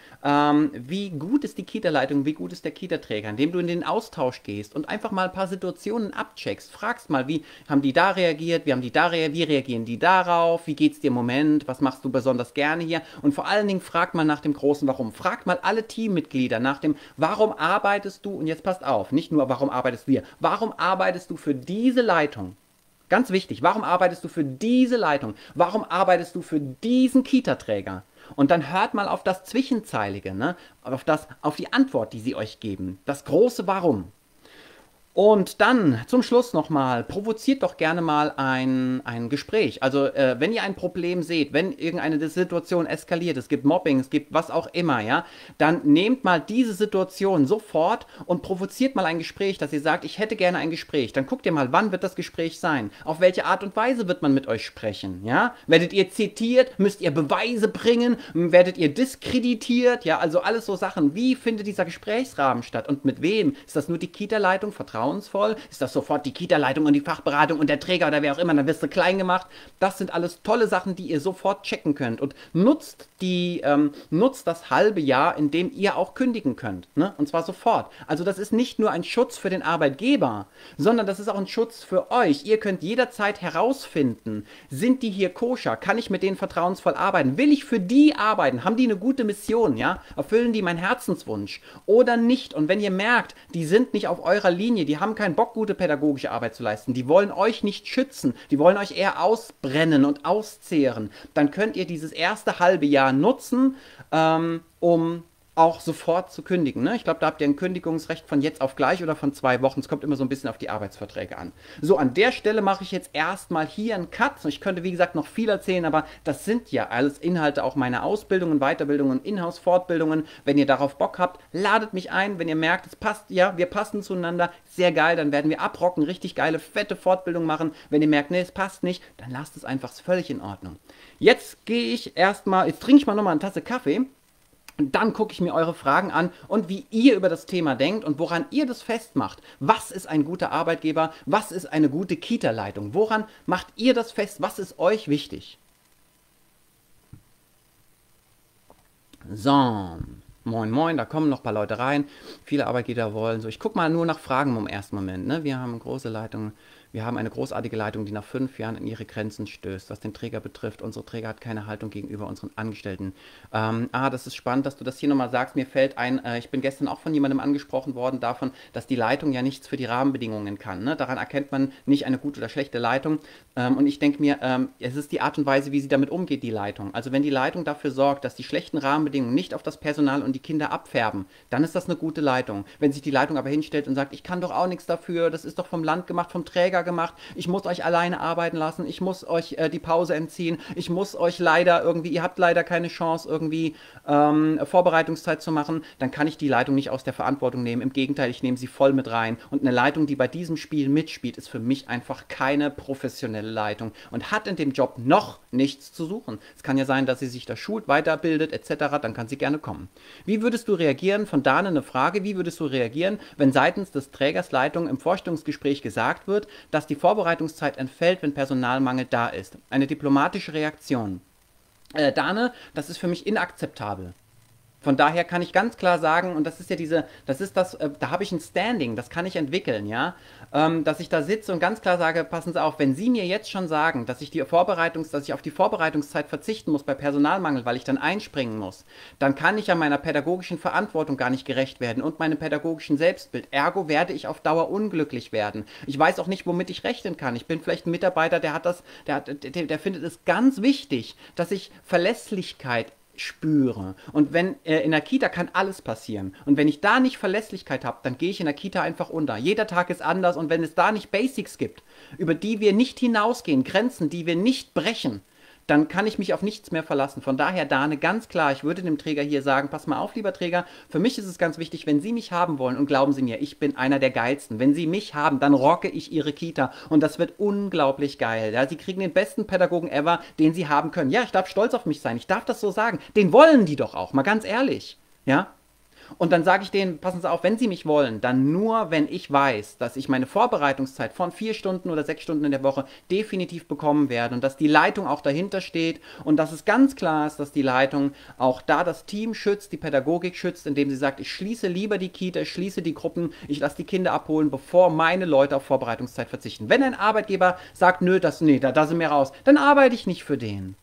gut ist die Kita-Leitung, wie gut ist der Kita-Träger, indem du in den Austausch gehst und einfach mal ein paar Situationen abcheckst. Fragst mal, wie haben die da reagiert, wie reagieren die darauf, wie geht es dir im Moment, was machst du besonders gerne hier? Und vor allen Dingen fragt mal nach dem großen Warum. Fragt mal alle Teammitglieder nach dem, warum arbeitest du, und jetzt passt auf, nicht nur warum arbeitest du hier, warum arbeitest du für diese Leitung? Ganz wichtig, warum arbeitest du für diese Leitung? Warum arbeitest du für diesen Kita-Träger? Und dann hört mal auf das Zwischenzeilige, ne? Auf die Antwort, die sie euch geben. Das große Warum. Und dann zum Schluss nochmal, provoziert doch gerne mal ein Gespräch. Also wenn ihr ein Problem seht, wenn irgendeine Situation eskaliert, es gibt Mobbing, es gibt was auch immer, ja, dann nehmt mal diese Situation sofort und provoziert mal ein Gespräch, dass ihr sagt, ich hätte gerne ein Gespräch. Dann guckt ihr mal, wann wird das Gespräch sein? Auf welche Art und Weise wird man mit euch sprechen, ja? Werdet ihr zitiert? Müsst ihr Beweise bringen? Werdet ihr diskreditiert? Ja, also alles so Sachen. Wie findet dieser Gesprächsrahmen statt? Und mit wem? Ist das nur die Kita-Leitung? Vertrauen? Ist das sofort die Kita-Leitung und die Fachberatung und der Träger oder wer auch immer, dann wirst du klein gemacht. Das sind alles tolle Sachen, die ihr sofort checken könnt und nutzt das halbe Jahr, in dem ihr auch kündigen könnt, ne? Und zwar sofort. Also das ist nicht nur ein Schutz für den Arbeitgeber, sondern das ist auch ein Schutz für euch. Ihr könnt jederzeit herausfinden, sind die hier koscher? Kann ich mit denen vertrauensvoll arbeiten? Will ich für die arbeiten? Haben die eine gute Mission, ja? Erfüllen die meinen Herzenswunsch oder nicht? Und wenn ihr merkt, die sind nicht auf eurer Linie, die haben keinen Bock, gute pädagogische Arbeit zu leisten, die wollen euch nicht schützen, die wollen euch eher ausbrennen und auszehren, dann könnt ihr dieses erste halbe Jahr nutzen, um auch sofort zu kündigen. Ne? Ich glaube, da habt ihr ein Kündigungsrecht von jetzt auf gleich oder von 2 Wochen. Es kommt immer so ein bisschen auf die Arbeitsverträge an. So, an der Stelle mache ich jetzt erstmal hier einen Cut. Ich könnte, wie gesagt, noch viel erzählen, aber das sind ja alles Inhalte auch meiner Ausbildungen, Weiterbildungen, Inhouse-Fortbildungen. Wenn ihr darauf Bock habt, ladet mich ein. Wenn ihr merkt, es passt, ja, wir passen zueinander, sehr geil, dann werden wir abrocken, richtig geile, fette Fortbildung machen. Wenn ihr merkt, nee, es passt nicht, dann lasst es einfach, ist völlig in Ordnung. Jetzt trinke ich mal nochmal eine Tasse Kaffee. Und dann gucke ich mir eure Fragen an und wie ihr über das Thema denkt und woran ihr das festmacht. Was ist ein guter Arbeitgeber? Was ist eine gute Kita-Leitung? Woran macht ihr das fest? Was ist euch wichtig? So, moin moin, da kommen noch ein paar Leute rein. Viele Arbeitgeber wollen so. Ich gucke mal nur nach Fragen im ersten Moment. Ne? Wir haben große Leitungen, Wir haben eine großartige Leitung, die nach 5 Jahren an ihre Grenzen stößt, was den Träger betrifft. Unsere Träger hat keine Haltung gegenüber unseren Angestellten. Das ist spannend, dass du das hier nochmal sagst. Mir fällt ein, ich bin gestern auch von jemandem angesprochen worden davon, dass die Leitung ja nichts für die Rahmenbedingungen kann. Ne? Daran erkennt man nicht eine gute oder schlechte Leitung. Und ich denke mir, es ist die Art und Weise, wie sie damit umgeht, die Leitung. Also wenn die Leitung dafür sorgt, dass die schlechten Rahmenbedingungen nicht auf das Personal und die Kinder abfärben, dann ist das eine gute Leitung. Wenn sich die Leitung aber hinstellt und sagt, ich kann doch auch nichts dafür, das ist doch vom Land gemacht, vom Träger gemacht, ich muss euch alleine arbeiten lassen, ich muss euch die Pause entziehen, ich muss euch leider irgendwie, ihr habt leider keine Chance irgendwie Vorbereitungszeit zu machen, dann kann ich die Leitung nicht aus der Verantwortung nehmen. Im Gegenteil, ich nehme sie voll mit rein. Und eine Leitung, die bei diesem Spiel mitspielt, ist für mich einfach keine professionelle Leitung und hat in dem Job noch nichts zu suchen. Es kann ja sein, dass sie sich da schult, weiterbildet etc., dann kann sie gerne kommen. Wie würdest du reagieren, von Dane eine Frage, wie würdest du reagieren, wenn seitens des Trägers Leitung im Vorstellungsgespräch gesagt wird, dass die Vorbereitungszeit entfällt, wenn Personalmangel da ist? Eine diplomatische Reaktion. Dane, das ist für mich inakzeptabel. Von daher kann ich ganz klar sagen, und das ist ja da habe ich ein Standing, das kann ich entwickeln, ja, dass ich da sitze und ganz klar sage, passen Sie auf, wenn Sie mir jetzt schon sagen, dass ich auf die Vorbereitungszeit verzichten muss bei Personalmangel, weil ich dann einspringen muss, dann kann ich ja meiner pädagogischen Verantwortung gar nicht gerecht werden und meinem pädagogischen Selbstbild. Ergo werde ich auf Dauer unglücklich werden. Ich weiß auch nicht, womit ich rechnen kann. Ich bin vielleicht ein Mitarbeiter, der findet es ganz wichtig, dass ich Verlässlichkeit spüre. Und wenn in der Kita kann alles passieren. Und wenn ich da nicht Verlässlichkeit habe, dann gehe ich in der Kita einfach unter. Jeder Tag ist anders und wenn es da nicht Basics gibt, über die wir nicht hinausgehen, Grenzen, die wir nicht brechen, dann kann ich mich auf nichts mehr verlassen. Von daher, Dane, ganz klar, ich würde dem Träger hier sagen, pass mal auf, lieber Träger, für mich ist es ganz wichtig, wenn Sie mich haben wollen, und glauben Sie mir, ich bin einer der Geilsten, wenn Sie mich haben, dann rocke ich Ihre Kita und das wird unglaublich geil. Ja? Sie kriegen den besten Pädagogen ever, den Sie haben können. Ja, ich darf stolz auf mich sein, ich darf das so sagen. Den wollen die doch auch, mal ganz ehrlich. Ja? Und dann sage ich denen, passen Sie auf, wenn Sie mich wollen, dann nur, wenn ich weiß, dass ich meine Vorbereitungszeit von 4 Stunden oder 6 Stunden in der Woche definitiv bekommen werde und dass die Leitung auch dahinter steht und dass es ganz klar ist, dass die Leitung auch da das Team schützt, die Pädagogik schützt, indem sie sagt, ich schließe lieber die Kita, ich schließe die Gruppen, ich lasse die Kinder abholen, bevor meine Leute auf Vorbereitungszeit verzichten. Wenn ein Arbeitgeber sagt, da sind wir raus, dann arbeite ich nicht für den.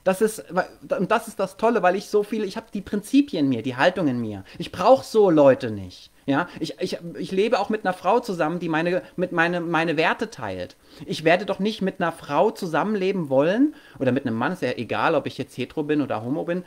Das ist das Tolle, weil ich habe die Prinzipien in mir, die Haltung in mir. Ich brauche so Leute nicht. Ja, ich lebe auch mit einer Frau zusammen, die meine Werte teilt. Ich werde doch nicht mit einer Frau zusammenleben wollen, oder mit einem Mann, ist ja egal, ob ich jetzt hetero bin oder homo bin,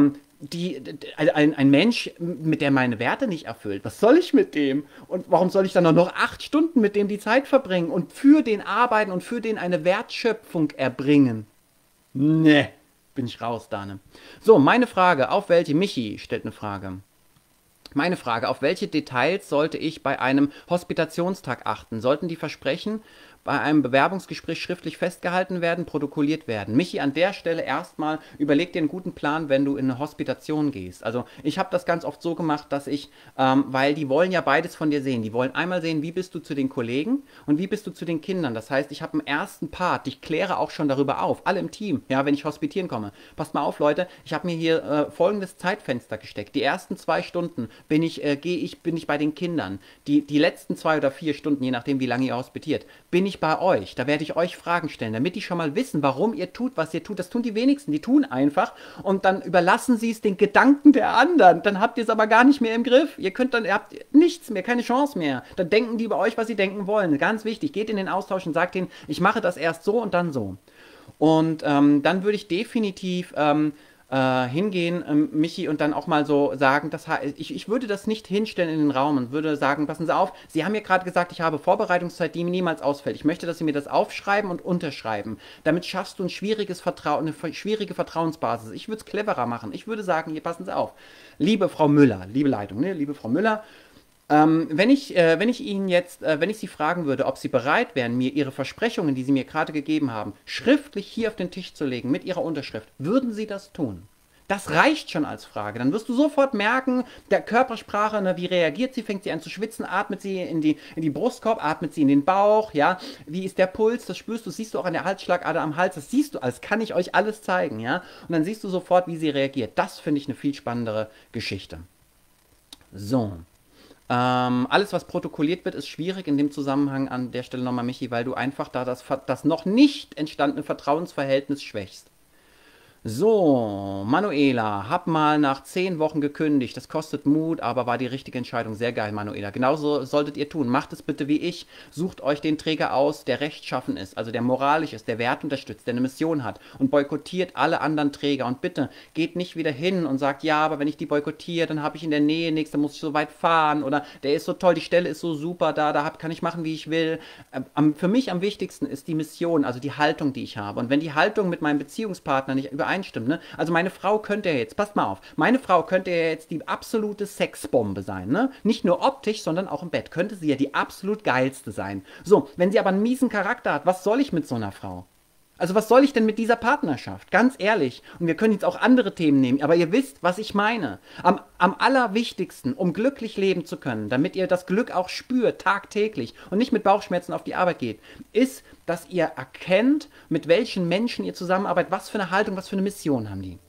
ein Mensch, mit der meine Werte nicht erfüllt. Was soll ich mit dem? Und warum soll ich dann noch 8 Stunden mit dem die Zeit verbringen und für den arbeiten und für den eine Wertschöpfung erbringen? Nee. Bin ich raus, Dane. So, Michi stellt eine Frage. Meine Frage, auf welche Details sollte ich bei einem Hospitationstag achten? Sollten die Versprechen bei einem Bewerbungsgespräch schriftlich festgehalten werden, protokolliert werden? Michi, an der Stelle erstmal überleg dir einen guten Plan, wenn du in eine Hospitation gehst. Also ich habe das ganz oft so gemacht, dass weil die wollen ja beides von dir sehen. Die wollen einmal sehen, wie bist du zu den Kollegen und wie bist du zu den Kindern. Das heißt, ich habe einen ersten Part, ich kläre auch schon darüber auf, alle im Team, ja, wenn ich hospitieren komme. Passt mal auf, Leute, ich habe mir hier folgendes Zeitfenster gesteckt. Die ersten 2 Stunden bin ich bei den Kindern. Die letzten 2 oder 4 Stunden, je nachdem, wie lange ihr hospitiert, bin ich bei euch. Da werde ich euch Fragen stellen, damit die schon mal wissen, warum ihr tut, was ihr tut. Das tun die wenigsten. Die tun einfach und dann überlassen sie es den Gedanken der anderen. Dann habt ihr es aber gar nicht mehr im Griff. Ihr habt nichts mehr, keine Chance mehr. Dann denken die über euch, was sie denken wollen. Ganz wichtig, geht in den Austausch und sagt ihnen, ich mache das erst so und dann so. Und dann würde ich definitiv hingehen, Michi, und dann auch mal so sagen, ich würde das nicht hinstellen in den Raum und würde sagen, passen Sie auf, Sie haben mir gerade gesagt, ich habe Vorbereitungszeit, die mir niemals ausfällt. Ich möchte, dass Sie mir das aufschreiben und unterschreiben. Damit schaffst du eine schwierige Vertrauensbasis. Ich würde es cleverer machen. Ich würde sagen, hier, passen Sie auf. Liebe Frau Müller, liebe Leitung, ne, liebe Frau Müller, wenn ich Sie fragen würde, ob Sie bereit wären, mir Ihre Versprechungen, die Sie mir gerade gegeben haben, schriftlich hier auf den Tisch zu legen mit Ihrer Unterschrift, würden Sie das tun? Das reicht schon als Frage. Dann wirst du sofort merken, der Körpersprache, ne, wie reagiert sie, fängt sie an zu schwitzen, atmet sie in die Brustkorb, atmet sie in den Bauch, ja, wie ist der Puls, das spürst du, siehst du auch an der Halsschlagader am Hals, das siehst du, alles kann ich euch alles zeigen, ja, und dann siehst du sofort, wie sie reagiert. Das finde ich eine viel spannendere Geschichte. So. Alles, was protokolliert wird, ist schwierig in dem Zusammenhang an der Stelle nochmal, Michi, weil du einfach da das noch nicht entstandene Vertrauensverhältnis schwächst. So, Manuela, hab mal nach 10 Wochen gekündigt. Das kostet Mut, aber war die richtige Entscheidung. Sehr geil, Manuela. Genauso solltet ihr tun. Macht es bitte wie ich. Sucht euch den Träger aus, der rechtschaffen ist, also der moralisch ist, der Wert unterstützt, der eine Mission hat und boykottiert alle anderen Träger. Und bitte geht nicht wieder hin und sagt, ja, aber wenn ich die boykottiere, dann habe ich in der Nähe nichts, dann muss ich so weit fahren oder der ist so toll, die Stelle ist so super kann ich machen, wie ich will. Für mich am wichtigsten ist die Mission, also die Haltung, die ich habe. Und wenn die Haltung mit meinem Beziehungspartner nicht übereinstimmt, ne? Also meine Frau könnte ja jetzt, passt mal auf, meine Frau könnte ja jetzt die absolute Sexbombe sein, ne? Nicht nur optisch, sondern auch im Bett könnte sie ja die absolut geilste sein. So, wenn sie aber einen miesen Charakter hat, was soll ich mit so einer Frau? Also was soll ich denn mit dieser Partnerschaft? Ganz ehrlich. Und wir können jetzt auch andere Themen nehmen, aber ihr wisst, was ich meine. Am allerwichtigsten, um glücklich leben zu können, damit ihr das Glück auch spürt, tagtäglich und nicht mit Bauchschmerzen auf die Arbeit geht, ist, dass ihr erkennt, mit welchen Menschen ihr zusammenarbeitet, was für eine Haltung, was für eine Mission haben die.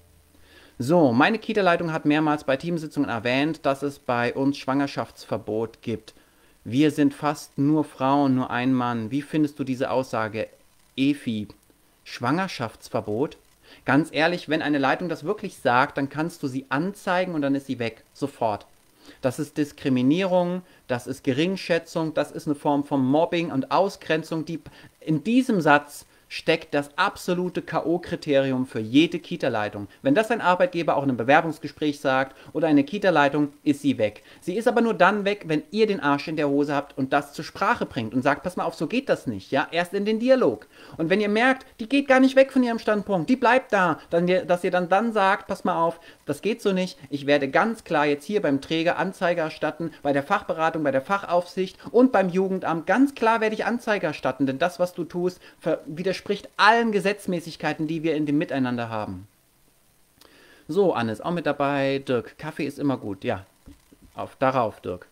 So, meine Kita-Leitung hat mehrmals bei Teamsitzungen erwähnt, dass es bei uns Schwangerschaftsverbot gibt. Wir sind fast nur Frauen, nur ein Mann. Wie findest du diese Aussage, Efi? Schwangerschaftsverbot? Ganz ehrlich, wenn eine Leitung das wirklich sagt, dann kannst du sie anzeigen und dann ist sie weg. Sofort. Das ist Diskriminierung, das ist Geringschätzung, das ist eine Form von Mobbing und Ausgrenzung. In diesem Satz steckt das absolute K.O.-Kriterium für jede Kita-Leitung. Wenn das ein Arbeitgeber auch in einem Bewerbungsgespräch sagt oder eine Kita-Leitung, ist sie weg. Sie ist aber nur dann weg, wenn ihr den Arsch in der Hose habt und das zur Sprache bringt und sagt, pass mal auf, so geht das nicht, ja, erst in den Dialog. Und wenn ihr merkt, die geht gar nicht weg von ihrem Standpunkt, die bleibt da, dass ihr dann sagt, pass mal auf, das geht so nicht, ich werde ganz klar jetzt hier beim Träger Anzeige erstatten, bei der Fachberatung, bei der Fachaufsicht und beim Jugendamt, ganz klar werde ich Anzeige erstatten, denn das, was du tust, widerspricht allen Gesetzmäßigkeiten, die wir in dem Miteinander haben. So, Anne ist auch mit dabei. Dirk, Kaffee ist immer gut. Ja, darauf, Dirk.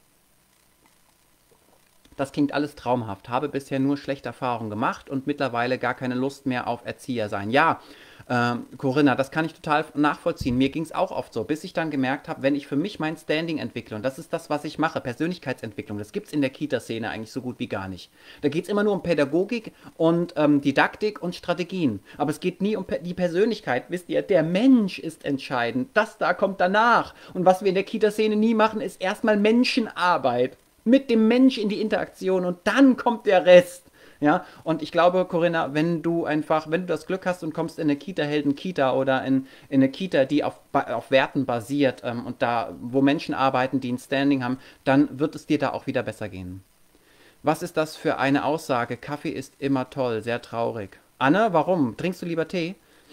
Das klingt alles traumhaft. Habe bisher nur schlechte Erfahrungen gemacht und mittlerweile gar keine Lust mehr auf Erzieher sein. Ja, Corinna, das kann ich total nachvollziehen. Mir ging es auch oft so, bis ich dann gemerkt habe, wenn ich für mich mein Standing entwickle, und das ist das, was ich mache, Persönlichkeitsentwicklung, das gibt es in der Kita-Szene eigentlich so gut wie gar nicht. Da geht es immer nur um Pädagogik und Didaktik und Strategien. Aber es geht nie um die Persönlichkeit. Wisst ihr, der Mensch ist entscheidend. Das da kommt danach. Und was wir in der Kita-Szene nie machen, ist erstmal Menschenarbeit. Mit dem Mensch in die Interaktion und dann kommt der Rest. Ja, und ich glaube, Corinna, wenn du das Glück hast und kommst in eine Kita-Helden-Kita oder in eine Kita, die auf Werten basiert und da, wo Menschen arbeiten, die ein Standing haben, dann wird es dir da auch wieder besser gehen. Was ist das für eine Aussage? Kaffee ist immer toll, sehr traurig. Anne, warum? Trinkst du lieber Tee?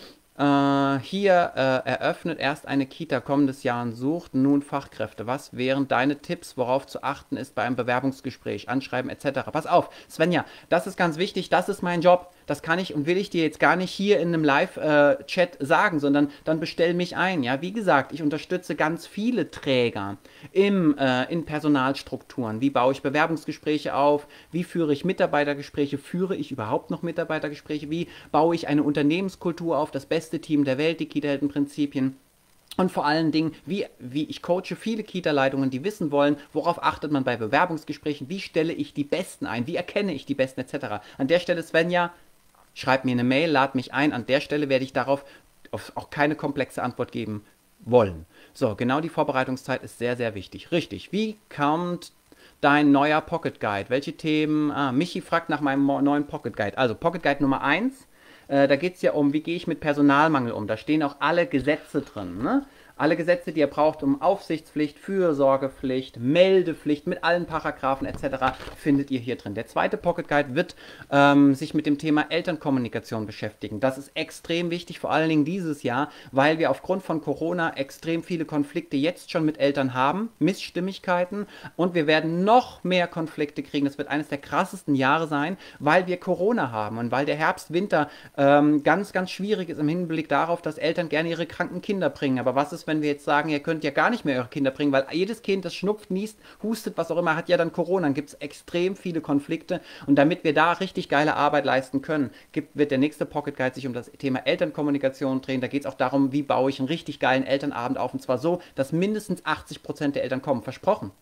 Hier eröffnet erst eine Kita kommendes Jahr und sucht nun Fachkräfte. Was wären deine Tipps, worauf zu achten ist bei einem Bewerbungsgespräch, Anschreiben etc.? Pass auf, Svenja, das ist ganz wichtig, das ist mein Job. Das kann ich und will ich dir jetzt gar nicht hier in einem Live-Chat sagen, sondern dann bestell mich ein. Ja, wie gesagt, ich unterstütze ganz viele Träger in Personalstrukturen. Wie baue ich Bewerbungsgespräche auf? Wie führe ich Mitarbeitergespräche? Führe ich überhaupt noch Mitarbeitergespräche? Wie baue ich eine Unternehmenskultur auf? Das beste Team der Welt, die Kita-Helden-Prinzipien. Und vor allen Dingen, wie ich coache viele Kita-Leitungen, die wissen wollen, worauf achtet man bei Bewerbungsgesprächen, wie stelle ich die Besten ein, wie erkenne ich die Besten etc. An der Stelle, Svenja, schreib mir eine Mail, lad mich ein. An der Stelle werde ich darauf auch keine komplexe Antwort geben wollen. So, genau die Vorbereitungszeit ist sehr, sehr wichtig. Richtig. Wie kommt dein neuer Pocket Guide? Welche Themen? Michi fragt nach meinem neuen Pocket Guide. Also Pocket Guide Nummer 1. Da geht es ja um, wie gehe ich mit Personalmangel um. Da stehen auch alle Gesetze drin, ne? Alle Gesetze, die ihr braucht, um Aufsichtspflicht, Fürsorgepflicht, Meldepflicht mit allen Paragraphen etc. findet ihr hier drin. Der zweite Pocket Guide wird sich mit dem Thema Elternkommunikation beschäftigen. Das ist extrem wichtig, vor allen Dingen dieses Jahr, weil wir aufgrund von Corona extrem viele Konflikte jetzt schon mit Eltern haben, Missstimmigkeiten, und wir werden noch mehr Konflikte kriegen. Das wird eines der krassesten Jahre sein, weil wir Corona haben und weil der Herbst, Winter ganz, ganz schwierig ist im Hinblick darauf, dass Eltern gerne ihre kranken Kinder bringen. Aber was ist, wenn wir jetzt sagen, ihr könnt ja gar nicht mehr eure Kinder bringen, weil jedes Kind, das schnupft, niest, hustet, was auch immer, hat ja dann Corona. Dann gibt es extrem viele Konflikte. Und damit wir da richtig geile Arbeit leisten können, wird der nächste Pocket Guide sich um das Thema Elternkommunikation drehen. Da geht es auch darum, wie baue ich einen richtig geilen Elternabend auf. Und zwar so, dass mindestens 80% der Eltern kommen. Versprochen.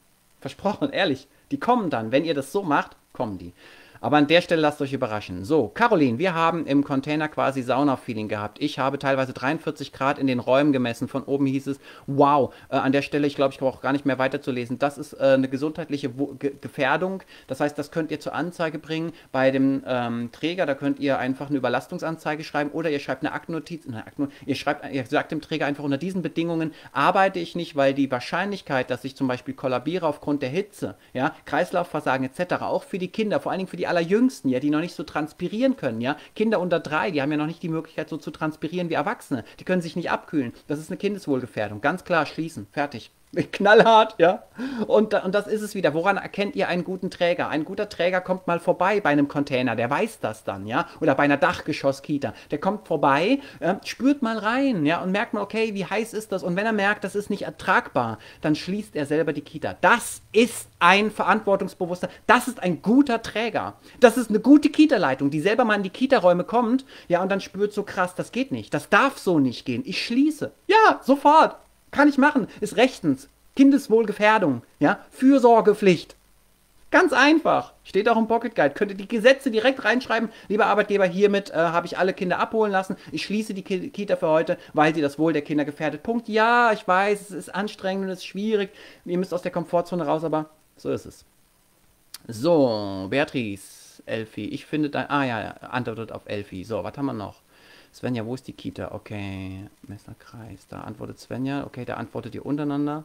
Versprochen, ehrlich. Die kommen dann. Wenn ihr das so macht, kommen die. Aber an der Stelle lasst euch überraschen. So, Caroline, wir haben im Container quasi Sauna-Feeling gehabt. Ich habe teilweise 43 Grad in den Räumen gemessen. Von oben hieß es, wow, an der Stelle, ich glaube, ich brauche auch gar nicht mehr weiterzulesen. Das ist eine gesundheitliche Gefährdung. Das heißt, das könnt ihr zur Anzeige bringen. Bei dem Träger, da könnt ihr einfach eine Überlastungsanzeige schreiben oder ihr schreibt eine Aktennotiz. Ihr sagt dem Träger einfach, unter diesen Bedingungen arbeite ich nicht, weil die Wahrscheinlichkeit, dass ich zum Beispiel kollabiere aufgrund der Hitze, ja, Kreislaufversagen etc., auch für die Kinder, vor allen Dingen für die Allerjüngsten, ja, die noch nicht so transpirieren können, ja. Kinder unter 3, die haben ja noch nicht die Möglichkeit, so zu transpirieren wie Erwachsene. Die können sich nicht abkühlen. Das ist eine Kindeswohlgefährdung. Ganz klar, schließen. Fertig. Knallhart, ja. Und das ist es wieder. Woran erkennt ihr einen guten Träger? Ein guter Träger kommt mal vorbei bei einem Container, der weiß das dann, ja. Oder bei einer Dachgeschoss-Kita. Der kommt vorbei, spürt mal rein, ja, und merkt mal, okay, wie heiß ist das? Und wenn er merkt, das ist nicht ertragbar, dann schließt er selber die Kita. Das ist ein verantwortungsbewusster, das ist ein guter Träger. Das ist eine gute Kita-Leitung, die selber mal in die Kita-Räume kommt, ja, und dann spürt so krass, das geht nicht. Das darf so nicht gehen. Ich schließe. Ja, sofort. Kann ich machen. Ist rechtens. Kindeswohlgefährdung. Ja? Fürsorgepflicht. Ganz einfach. Steht auch im Pocket Guide. Könnt ihr die Gesetze direkt reinschreiben. Lieber Arbeitgeber, hiermit habe ich alle Kinder abholen lassen. Ich schließe die Kita für heute, weil sie das Wohl der Kinder gefährdet. Punkt. Ja, ich weiß, es ist anstrengend und es ist schwierig. Ihr müsst aus der Komfortzone raus, aber so ist es. So, Beatrice, Elfi. Ich finde dein... Ah ja, antwortet auf Elfi. So, was haben wir noch? Svenja, wo ist die Kita? Okay, Messerkreis. Da antwortet Svenja. Okay, da antwortet ihr untereinander.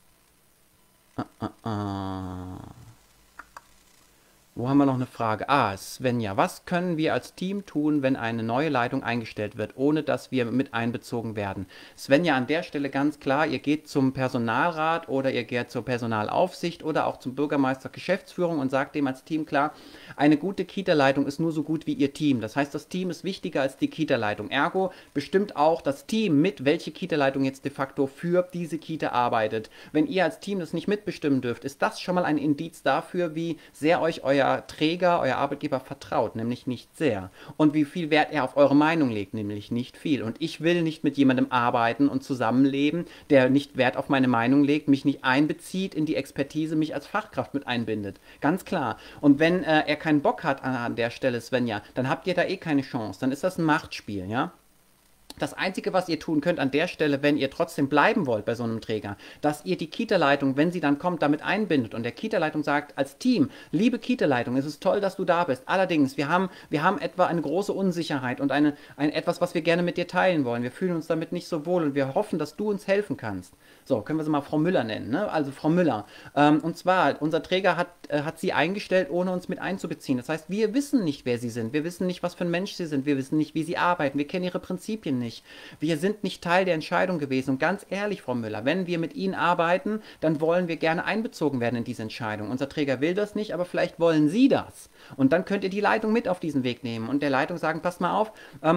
Wo haben wir noch eine Frage? Ah, Svenja, was können wir als Team tun, wenn eine neue Leitung eingestellt wird, ohne dass wir mit einbezogen werden? Svenja, an der Stelle ganz klar, ihr geht zum Personalrat oder ihr geht zur Personalaufsicht oder auch zum Bürgermeister Geschäftsführung und sagt dem als Team klar, eine gute Kita-Leitung ist nur so gut wie ihr Team. Das heißt, das Team ist wichtiger als die Kita-Leitung. Ergo bestimmt auch das Team mit, welche Kita-Leitung jetzt de facto für diese Kita arbeitet. Wenn ihr als Team das nicht mitbestimmen dürft, ist das schon mal ein Indiz dafür, wie sehr euch euer Träger, euer Arbeitgeber vertraut, nämlich nicht sehr. Und wie viel Wert er auf eure Meinung legt, nämlich nicht viel. Und ich will nicht mit jemandem arbeiten und zusammenleben, der nicht Wert auf meine Meinung legt, mich nicht einbezieht in die Expertise, mich als Fachkraft mit einbindet. Ganz klar. Und wenn er keinen Bock hat an der Stelle, Svenja, dann habt ihr da eh keine Chance. Dann ist das ein Machtspiel, ja? Das Einzige, was ihr tun könnt an der Stelle, wenn ihr trotzdem bleiben wollt bei so einem Träger, dass ihr die Kita-Leitung, wenn sie dann kommt, damit einbindet und der Kita-Leitung sagt als Team, liebe Kita-Leitung, es ist toll, dass du da bist. Allerdings, wir haben etwa eine große Unsicherheit und etwas, was wir gerne mit dir teilen wollen. Wir fühlen uns damit nicht so wohl und wir hoffen, dass du uns helfen kannst. So, können wir sie mal Frau Müller nennen, ne? Also Frau Müller. Und zwar, unser Träger hat sie eingestellt, ohne uns mit einzubeziehen. Das heißt, wir wissen nicht, wer sie sind. Wir wissen nicht, was für ein Mensch sie sind. Wir wissen nicht, wie sie arbeiten. Wir kennen ihre Prinzipien nicht. Wir sind nicht Teil der Entscheidung gewesen. Und ganz ehrlich, Frau Müller, wenn wir mit Ihnen arbeiten, dann wollen wir gerne einbezogen werden in diese Entscheidung. Unser Träger will das nicht, aber vielleicht wollen Sie das. Und dann könnt ihr die Leitung mit auf diesen Weg nehmen und der Leitung sagen, passt mal auf,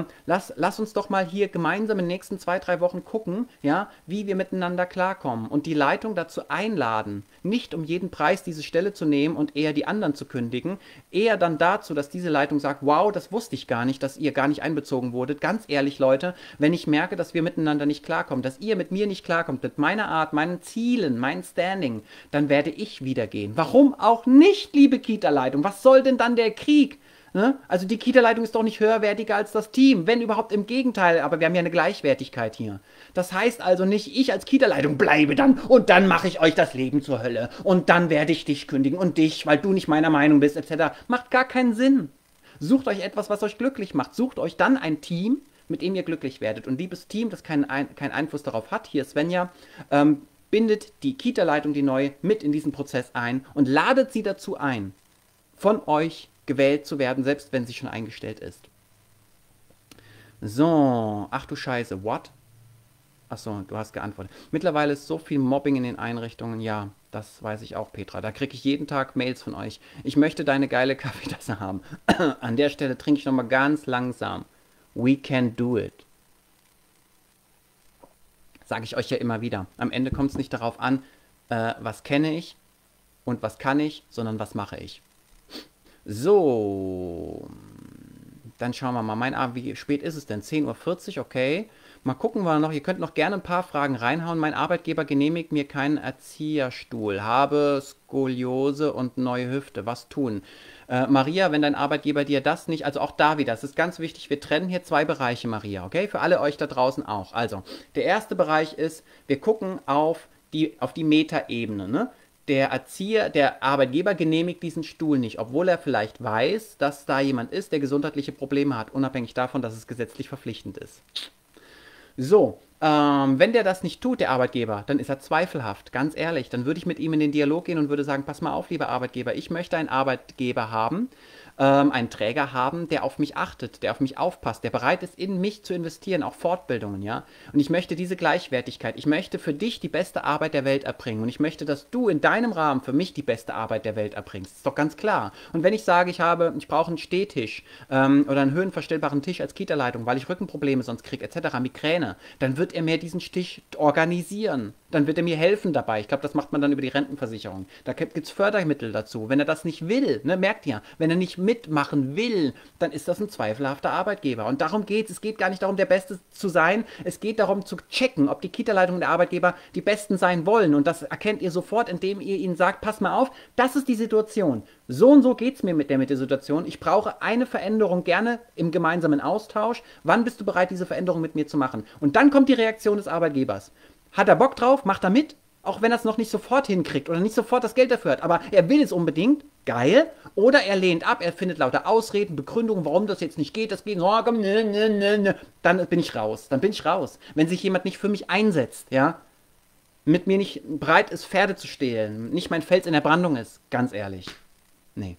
lass uns doch mal hier gemeinsam in den nächsten 2, 3 Wochen gucken, ja, wie wir miteinander klarkommen. Und die Leitung dazu einladen, nicht um jeden Preis diese Stelle zu nehmen und eher die anderen zu kündigen, eher dann dazu, dass diese Leitung sagt, wow, das wusste ich gar nicht, dass ihr gar nicht einbezogen wurdet. Ganz ehrlich, Leute, wenn ich merke, dass wir miteinander nicht klarkommen, dass ihr mit mir nicht klarkommt, mit meiner Art, meinen Zielen, mein Standing, dann werde ich wieder gehen. Warum auch nicht, liebe Kita-Leitung? Was soll denn dann der Krieg? Ne? Also die Kita-Leitung ist doch nicht höherwertiger als das Team, wenn überhaupt im Gegenteil, aber wir haben ja eine Gleichwertigkeit hier. Das heißt also nicht, ich als Kita-Leitung bleibe dann und dann mache ich euch das Leben zur Hölle und dann werde ich dich kündigen und dich, weil du nicht meiner Meinung bist, etc. Macht gar keinen Sinn. Sucht euch etwas, was euch glücklich macht. Sucht euch dann ein Team, mit dem ihr glücklich werdet. Und liebes Team, das keinen Einfluss darauf hat, hier Svenja, bindet die Kita-Leitung, die neue, mit in diesen Prozess ein und ladet sie dazu ein, von euch gewählt zu werden, selbst wenn sie schon eingestellt ist. So, ach du Scheiße, what? Achso, du hast geantwortet. Mittlerweile ist so viel Mobbing in den Einrichtungen. Ja, das weiß ich auch, Petra. Da kriege ich jeden Tag Mails von euch. Ich möchte deine geile Kaffeetasse haben. An der Stelle trinke ich nochmal ganz langsam. We can do it. Sage ich euch ja immer wieder. Am Ende kommt es nicht darauf an, was kenne ich und was kann ich, sondern was mache ich. So, Dann schauen wir mal. Wie spät ist es denn? 10:40 Uhr, okay. Mal gucken wir noch. Ihr könnt noch gerne ein paar Fragen reinhauen. Mein Arbeitgeber genehmigt mir keinen Erzieherstuhl. Habe Skoliose und neue Hüfte. Was tun? Maria, wenn dein Arbeitgeber dir das nicht, also auch da wieder, es ist ganz wichtig, wir trennen hier zwei Bereiche, Maria, okay? Für alle euch da draußen auch. Also, der erste Bereich ist, wir gucken auf die Metaebene, ne? Der Arbeitgeber genehmigt diesen Stuhl nicht, obwohl er vielleicht weiß, dass da jemand ist, der gesundheitliche Probleme hat, unabhängig davon, dass es gesetzlich verpflichtend ist. So, wenn der das nicht tut, der Arbeitgeber, dann ist er zweifelhaft, ganz ehrlich. Dann würde ich mit ihm in den Dialog gehen und würde sagen, pass mal auf, lieber Arbeitgeber, ich möchte einen Arbeitgeber haben, einen Träger haben, der auf mich achtet, der auf mich aufpasst, der bereit ist, in mich zu investieren, auch Fortbildungen, ja. Und ich möchte diese Gleichwertigkeit, ich möchte für dich die beste Arbeit der Welt erbringen und ich möchte, dass du in deinem Rahmen für mich die beste Arbeit der Welt erbringst. Das ist doch ganz klar. Und wenn ich sage, ich brauche einen Stehtisch oder einen höhenverstellbaren Tisch als Kita-Leitung, weil ich Rückenprobleme sonst kriege, etc., Migräne, dann wird er mir diesen Stich organisieren. Dann wird er mir helfen dabei. Ich glaube, das macht man dann über die Rentenversicherung. Da gibt es Fördermittel dazu. Wenn er das nicht will, ne, merkt ihr, wenn er nicht mitmachen will, dann ist das ein zweifelhafter Arbeitgeber. Und darum geht es. Es geht gar nicht darum, der Beste zu sein. Es geht darum zu checken, ob die Kita-Leitung und der Arbeitgeber die Besten sein wollen. Und das erkennt ihr sofort, indem ihr ihnen sagt, pass mal auf, das ist die Situation. So und so geht es mir mit der Situation. Ich brauche eine Veränderung gerne im gemeinsamen Austausch. Wann bist du bereit, diese Veränderung mit mir zu machen? Und dann kommt die Reaktion des Arbeitgebers. Hat er Bock drauf? Macht er mit? Auch wenn er es noch nicht sofort hinkriegt oder nicht sofort das Geld dafür hat. Aber er will es unbedingt. Geil. Oder er lehnt ab, er findet lauter Ausreden, Begründungen, warum das jetzt nicht geht. Das geht, oh, komm, ne. Dann bin ich raus. Dann bin ich raus. Wenn sich jemand nicht für mich einsetzt, ja, mit mir nicht bereit ist, Pferde zu stehlen, nicht mein Fels in der Brandung ist, ganz ehrlich. Nee.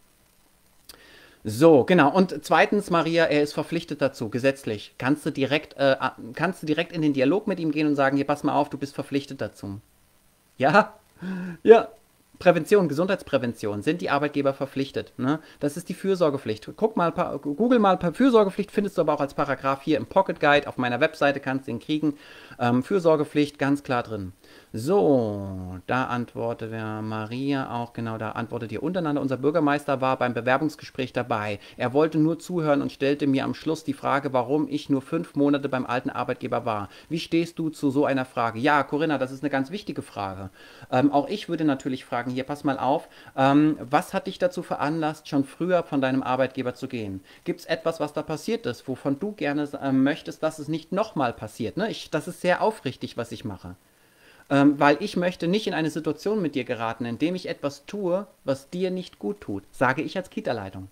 So, genau. Und zweitens, Maria, er ist verpflichtet dazu, gesetzlich. Kannst du direkt in den Dialog mit ihm gehen und sagen, hier, pass mal auf, du bist verpflichtet dazu. Ja, ja. Prävention, Gesundheitsprävention, sind die Arbeitgeber verpflichtet. Ne? Das ist die Fürsorgepflicht. Google mal Fürsorgepflicht, findest du aber auch als Paragraph hier im Pocket Guide. Auf meiner Webseite kannst du ihn kriegen. Fürsorgepflicht, ganz klar drin. So, da antwortet der Maria auch, genau, da antwortet ihr untereinander. Unser Bürgermeister war beim Bewerbungsgespräch dabei. Er wollte nur zuhören und stellte mir am Schluss die Frage, warum ich nur 5 Monate beim alten Arbeitgeber war. Wie stehst du zu so einer Frage? Ja, Corinna, das ist eine ganz wichtige Frage. Auch ich würde natürlich fragen, hier, pass mal auf, was hat dich dazu veranlasst, schon früher von deinem Arbeitgeber zu gehen? Gibt es etwas, was da passiert ist, wovon du gerne möchtest, dass es nicht nochmal passiert? Ne? Das ist sehr aufrichtig, was ich mache. Weil ich möchte nicht in eine Situation mit dir geraten, indem ich etwas tue, was dir nicht gut tut, sage ich als Kita-Leitung.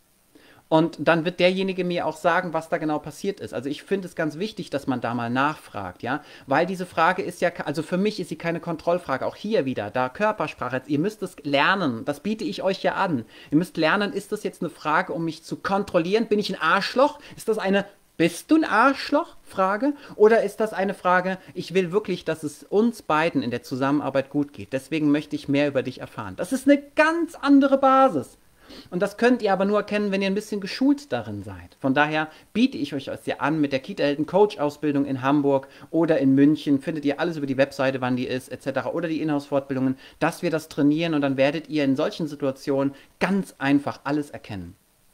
Und dann wird derjenige mir auch sagen, was da genau passiert ist. Also ich finde es ganz wichtig, dass man da mal nachfragt, ja, weil diese Frage ist ja, also für mich ist sie keine Kontrollfrage, auch hier wieder, da Körpersprache, ihr müsst es lernen, das biete ich euch ja an. Ihr müsst lernen, ist das jetzt eine Frage, um mich zu kontrollieren? Bin ich ein Arschloch? Ist das eine Bist du ein Arschloch? Frage? Oder ist das eine Frage, ich will wirklich, dass es uns beiden in der Zusammenarbeit gut geht. Deswegen möchte ich mehr über dich erfahren. Das ist eine ganz andere Basis. Und das könnt ihr aber nur erkennen, wenn ihr ein bisschen geschult darin seid. Von daher biete ich euch das ja an mit der Kita-Helden-Coach-Ausbildung in Hamburg oder in München. Findet ihr alles über die Webseite, wann die ist, etc. Oder die Inhouse-Fortbildungen, dass wir das trainieren und dann werdet ihr in solchen Situationen ganz einfach alles erkennen.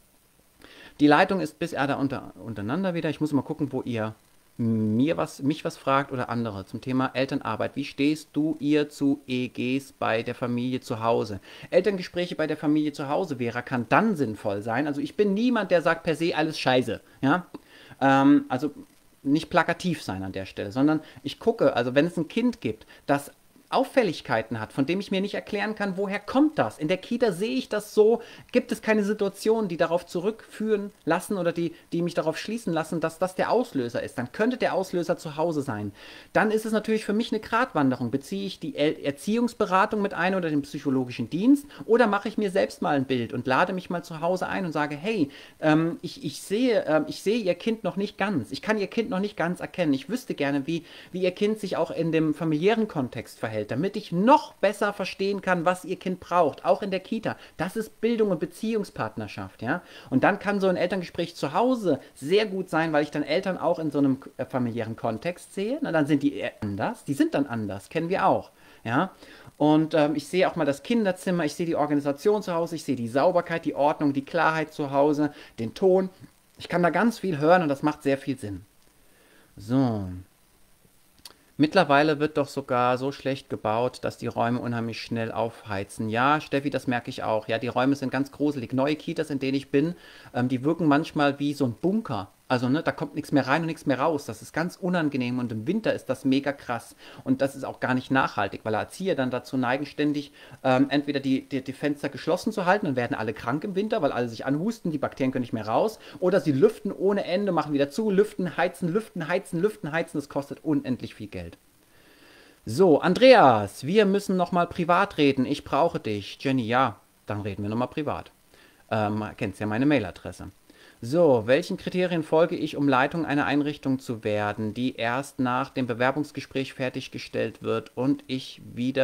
Die Leitung ist bis da untereinander wieder. Ich muss mal gucken, wo ihr mich was fragt oder andere zum Thema Elternarbeit. Wie stehst du ihr zu EGs bei der Familie zu Hause? Elterngespräche bei der Familie zu Hause, Vera, kann dann sinnvoll sein. Also ich bin niemand, der sagt per se alles scheiße. Ja? Also nicht plakativ sein an der Stelle, sondern ich gucke, also wenn es ein Kind gibt, das Auffälligkeiten hat, von dem ich mir nicht erklären kann, woher kommt das? In der Kita sehe ich das so, gibt es keine Situationen, die darauf zurückführen lassen oder die mich darauf schließen lassen, dass das der Auslöser ist. Dann könnte der Auslöser zu Hause sein. Dann ist es natürlich für mich eine Gratwanderung. Beziehe ich die Erziehungsberatung mit ein oder den psychologischen Dienst oder mache ich mir selbst mal ein Bild und lade mich mal zu Hause ein und sage, hey, ich sehe Ihr Kind noch nicht ganz. Ich kann Ihr Kind noch nicht ganz erkennen. Ich wüsste gerne, wie Ihr Kind sich auch in dem familiären Kontext verhält, damit ich noch besser verstehen kann, was Ihr Kind braucht, auch in der Kita. Das ist Bildung und Beziehungspartnerschaft, ja. Und dann kann so ein Elterngespräch zu Hause sehr gut sein, weil ich dann Eltern auch in so einem familiären Kontext sehe. Na, dann sind die anders, die sind dann anders, kennen wir auch, ja. Und ich sehe auch mal das Kinderzimmer, ich sehe die Organisation zu Hause, ich sehe die Sauberkeit, die Ordnung, die Klarheit zu Hause, den Ton. Ich kann da ganz viel hören und das macht sehr viel Sinn. So. Mittlerweile wird doch sogar so schlecht gebaut, dass die Räume unheimlich schnell aufheizen. Ja, Steffi, das merke ich auch. Ja, die Räume sind ganz gruselig. Neue Kitas, in denen ich bin, die wirken manchmal wie so ein Bunker. Also, ne, da kommt nichts mehr rein und nichts mehr raus. Das ist ganz unangenehm und im Winter ist das mega krass. Und das ist auch gar nicht nachhaltig, weil Erzieher dann dazu neigen, ständig entweder die Fenster geschlossen zu halten, dann werden alle krank im Winter, weil alle sich anhusten, die Bakterien können nicht mehr raus. Oder sie lüften ohne Ende, machen wieder zu, lüften, heizen, lüften, heizen, lüften, heizen. Das kostet unendlich viel Geld. So, Andreas, wir müssen nochmal privat reden. Ich brauche dich. Jenny, ja, dann reden wir nochmal privat. Kennst ja meine Mailadresse. So, welchen Kriterien folge ich, um Leitung einer Einrichtung zu werden, die erst nach dem Bewerbungsgespräch fertiggestellt wird und ich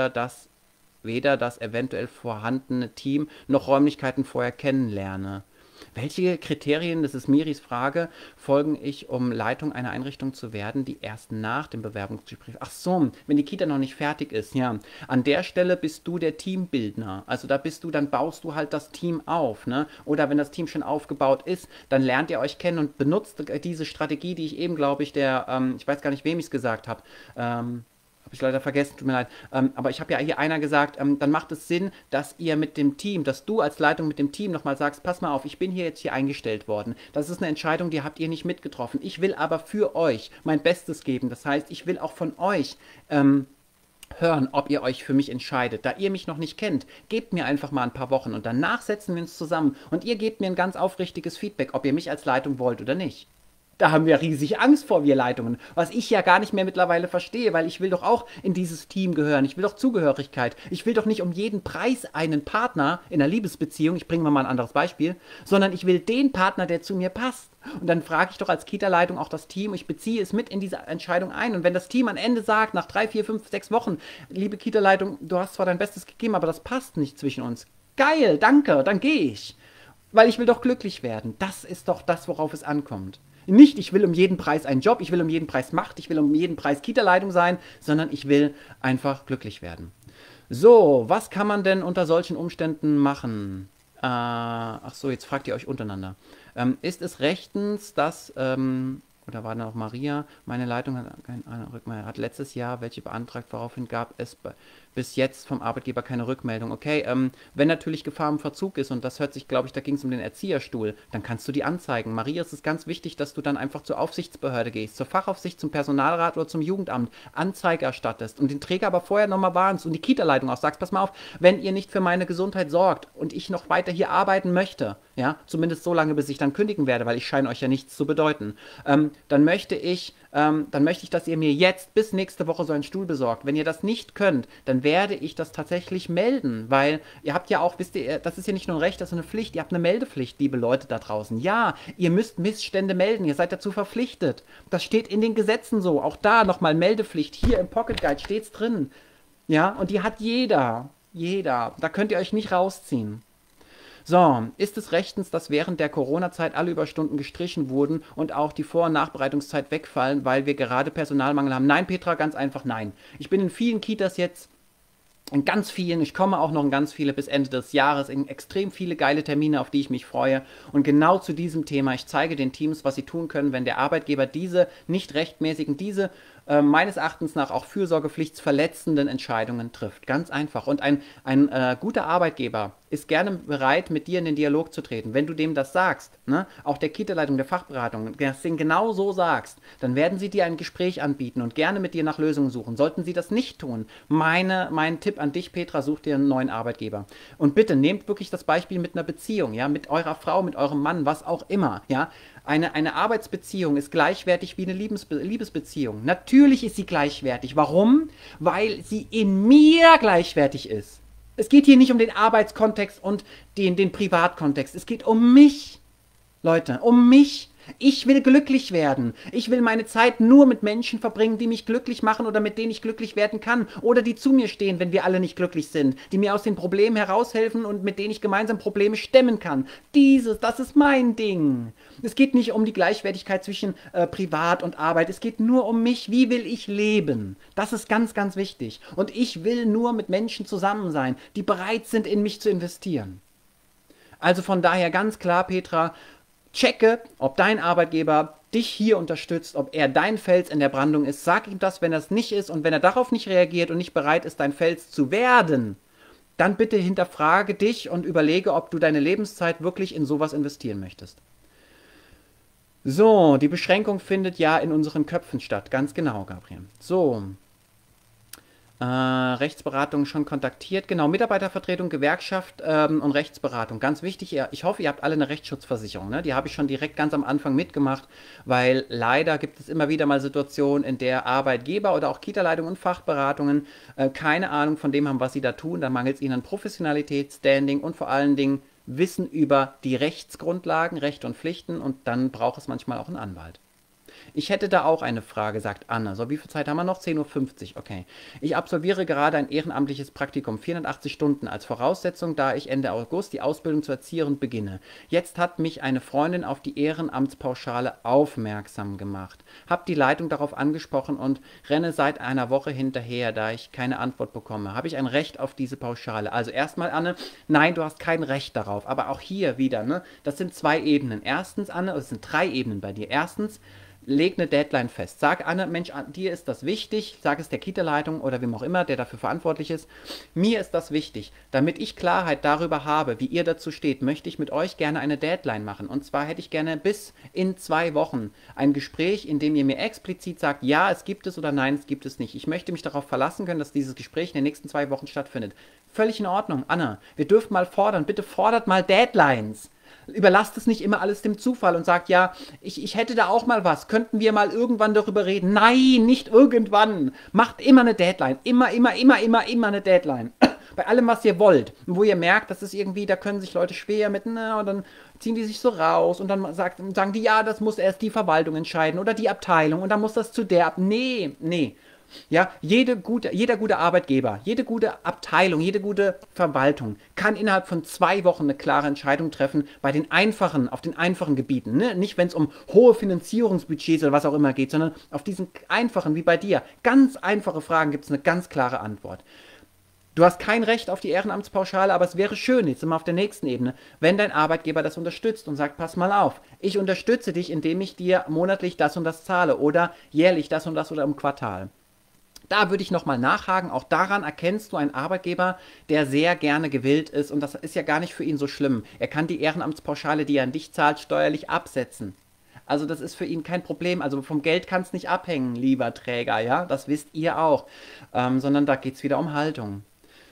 weder das eventuell vorhandene Team noch Räumlichkeiten vorher kennenlerne? Welche Kriterien, das ist Miris Frage, folgen ich, um Leitung einer Einrichtung zu werden, die erst nach dem Bewerbungsgespräch... Ach so, wenn die Kita noch nicht fertig ist, ja. An der Stelle bist du der Teambildner. Also da bist du, dann baust du halt das Team auf, ne? Oder wenn das Team schon aufgebaut ist, dann lernt ihr euch kennen und benutzt diese Strategie, die ich eben, glaube ich, ich weiß gar nicht, wem ich es gesagt habe, habe ich leider vergessen, tut mir leid. Aber ich habe ja hier einer gesagt, dann macht es Sinn, dass ihr mit dem Team, dass du als Leitung mit dem Team nochmal sagst, pass mal auf, ich bin hier jetzt hier eingestellt worden. Das ist eine Entscheidung, die habt ihr nicht mitgetroffen. Ich will aber für euch mein Bestes geben. Das heißt, ich will auch von euch hören, ob ihr euch für mich entscheidet. Da ihr mich noch nicht kennt, gebt mir einfach mal ein paar Wochen und danach setzen wir uns zusammen und ihr gebt mir ein ganz aufrichtiges Feedback, ob ihr mich als Leitung wollt oder nicht. Da haben wir riesig Angst vor, wir Leitungen. Was ich ja gar nicht mehr mittlerweile verstehe, weil ich will doch auch in dieses Team gehören. Ich will doch Zugehörigkeit. Ich will doch nicht um jeden Preis einen Partner in einer Liebesbeziehung, ich bringe mal ein anderes Beispiel, sondern ich will den Partner, der zu mir passt. Und dann frage ich doch als Kita-Leitung auch das Team, ich beziehe es mit in diese Entscheidung ein. Und wenn das Team am Ende sagt, nach 3, 4, 5, 6 Wochen, liebe Kita-Leitung, du hast zwar dein Bestes gegeben, aber das passt nicht zwischen uns. Geil, danke, dann gehe ich. Weil ich will doch glücklich werden. Das ist doch das, worauf es ankommt. Nicht, ich will um jeden Preis einen Job, ich will um jeden Preis Macht, ich will um jeden Preis Kita-Leitung sein, sondern ich will einfach glücklich werden. So, was kann man denn unter solchen Umständen machen? Ach so, jetzt fragt ihr euch untereinander. Ist es rechtens, dass, oder war da noch Maria, meine Leitung hat keine Rückmeldung, hat letztes Jahr welche beantragt, woraufhin gab es bis jetzt vom Arbeitgeber keine Rückmeldung. Okay, wenn natürlich Gefahr im Verzug ist und das hört sich, glaube ich, da ging es um den Erzieherstuhl, dann kannst du die anzeigen. Maria, es ist ganz wichtig, dass du dann einfach zur Aufsichtsbehörde gehst, zur Fachaufsicht, zum Personalrat oder zum Jugendamt, Anzeige erstattest und den Träger aber vorher nochmal warnst und die Kita-Leitung auch sagst, pass mal auf, wenn ihr nicht für meine Gesundheit sorgt und ich noch weiter hier arbeiten möchte, ja, zumindest so lange, bis ich dann kündigen werde, weil ich scheine euch ja nichts zu bedeuten, dann möchte ich, dass ihr mir jetzt bis nächste Woche so einen Stuhl besorgt. Wenn ihr das nicht könnt, dann werde ich das tatsächlich melden, weil ihr habt ja auch, wisst ihr, das ist ja nicht nur ein Recht, das ist eine Pflicht. Ihr habt eine Meldepflicht, liebe Leute da draußen. Ja, ihr müsst Missstände melden, ihr seid dazu verpflichtet. Das steht in den Gesetzen so. Auch da nochmal Meldepflicht. Hier im Pocket Guide steht's drin. Ja, und die hat jeder. Jeder. Da könnt ihr euch nicht rausziehen. So, ist es rechtens, dass während der Corona-Zeit alle Überstunden gestrichen wurden und auch die Vor- und Nachbereitungszeit wegfallen, weil wir gerade Personalmangel haben? Nein, Petra, ganz einfach nein. Ich bin in vielen Kitas jetzt, in ganz vielen, ich komme auch noch in ganz viele bis Ende des Jahres, in extrem viele geile Termine, auf die ich mich freue. Und genau zu diesem Thema, ich zeige den Teams, was sie tun können, wenn der Arbeitgeber diese nicht rechtmäßigen, diese meines Erachtens nach auch fürsorgepflichtsverletzenden Entscheidungen trifft. Ganz einfach. Und ein guter Arbeitgeber ist gerne bereit, mit dir in den Dialog zu treten. Wenn du dem das sagst, ne, auch der Kita-Leitung, der Fachberatung, das Ding genau so sagst, dann werden sie dir ein Gespräch anbieten und gerne mit dir nach Lösungen suchen. Sollten sie das nicht tun, mein Tipp an dich, Petra, such dir einen neuen Arbeitgeber. Und bitte nehmt wirklich das Beispiel mit einer Beziehung, ja, mit eurer Frau, mit eurem Mann, was auch immer, ja. Eine Arbeitsbeziehung ist gleichwertig wie eine Liebesbeziehung. Natürlich ist sie gleichwertig. Warum? Weil sie in mir gleichwertig ist. Es geht hier nicht um den Arbeitskontext und den Privatkontext. Es geht um mich, Leute, um mich. Ich will glücklich werden. Ich will meine Zeit nur mit Menschen verbringen, die mich glücklich machen oder mit denen ich glücklich werden kann. Oder die zu mir stehen, wenn wir alle nicht glücklich sind. Die mir aus den Problemen heraushelfen und mit denen ich gemeinsam Probleme stemmen kann. Das ist mein Ding. Es geht nicht um die Gleichwertigkeit zwischen Privat und Arbeit. Es geht nur um mich. Wie will ich leben? Das ist ganz, ganz wichtig. Und ich will nur mit Menschen zusammen sein, die bereit sind, in mich zu investieren. Also von daher ganz klar, Petra, Checke, ob dein Arbeitgeber dich hier unterstützt, ob er dein Fels in der Brandung ist. Sag ihm das, wenn das nicht ist und wenn er darauf nicht reagiert und nicht bereit ist, dein Fels zu werden, dann bitte hinterfrage dich und überlege, ob du deine Lebenszeit wirklich in sowas investieren möchtest. So, die Beschränkung findet ja in unseren Köpfen statt. Ganz genau, Gabriel. So, Rechtsberatung schon kontaktiert. Genau, Mitarbeitervertretung, Gewerkschaft und Rechtsberatung. Ganz wichtig, ich hoffe, ihr habt alle eine Rechtsschutzversicherung. Ne? Die habe ich schon direkt ganz am Anfang mitgemacht, weil leider gibt es immer wieder mal Situationen, in der Arbeitgeber oder auch Kita-Leitung und Fachberatungen keine Ahnung von dem haben, was sie da tun. Da mangelt es ihnen an Professionalität, Standing und vor allen Dingen Wissen über die Rechtsgrundlagen, Rechte und Pflichten und dann braucht es manchmal auch einen Anwalt. Ich hätte da auch eine Frage, sagt Anne. So, wie viel Zeit haben wir noch? 10:50 Uhr, okay. Ich absolviere gerade ein ehrenamtliches Praktikum, 480 Stunden als Voraussetzung, da ich Ende August die Ausbildung zur Erzieherin beginne. Jetzt hat mich eine Freundin auf die Ehrenamtspauschale aufmerksam gemacht. Hab die Leitung darauf angesprochen und renne seit einer Woche hinterher, da ich keine Antwort bekomme. Habe ich ein Recht auf diese Pauschale? Also erstmal, Anne, nein, du hast kein Recht darauf. Aber auch hier wieder, ne? Das sind zwei Ebenen. Erstens, Anne, es sind drei Ebenen bei dir. Erstens, leg eine Deadline fest. Sag Anne, Mensch, dir ist das wichtig, sag es der Kita-Leitung oder wem auch immer, der dafür verantwortlich ist. Mir ist das wichtig. Damit ich Klarheit darüber habe, wie ihr dazu steht, möchte ich mit euch gerne eine Deadline machen. Und zwar hätte ich gerne bis in 2 Wochen ein Gespräch, in dem ihr mir explizit sagt, ja, es gibt es oder nein, es gibt es nicht. Ich möchte mich darauf verlassen können, dass dieses Gespräch in den nächsten 2 Wochen stattfindet. Völlig in Ordnung, Anna. Wir dürfen mal fordern. Bitte fordert mal Deadlines. Überlasst es nicht immer alles dem Zufall und sagt, ja, ich hätte da auch mal was. Könnten wir mal irgendwann darüber reden? Nein, nicht irgendwann. Macht immer eine Deadline. Immer eine Deadline. Bei allem, was ihr wollt. Und wo ihr merkt, das ist irgendwie, da können sich Leute schwer mit, na, und dann ziehen die sich so raus und dann sagen die, ja, das muss erst die Verwaltung entscheiden oder die Abteilung und dann muss das zu der. Nee. Ja, jeder gute Arbeitgeber, jede gute Abteilung, jede gute Verwaltung kann innerhalb von 2 Wochen eine klare Entscheidung treffen auf den einfachen Gebieten. Ne? Nicht, wenn es um hohe Finanzierungsbudgets oder was auch immer geht, sondern auf diesen einfachen, wie bei dir, ganz einfache Fragen gibt es eine ganz klare Antwort. Du hast kein Recht auf die Ehrenamtspauschale, aber es wäre schön, jetzt sind wir auf der nächsten Ebene, wenn dein Arbeitgeber das unterstützt und sagt, pass mal auf, ich unterstütze dich, indem ich dir monatlich das und das zahle oder jährlich das und das oder im Quartal. Da würde ich nochmal nachhaken. Auch daran erkennst du einen Arbeitgeber, der sehr gerne gewillt ist. Und das ist ja gar nicht für ihn so schlimm. Er kann die Ehrenamtspauschale, die er an dich zahlt, steuerlich absetzen. Also das ist für ihn kein Problem. Also vom Geld kann es nicht abhängen, lieber Träger. Ja, das wisst ihr auch. Sondern da geht es wieder um Haltung.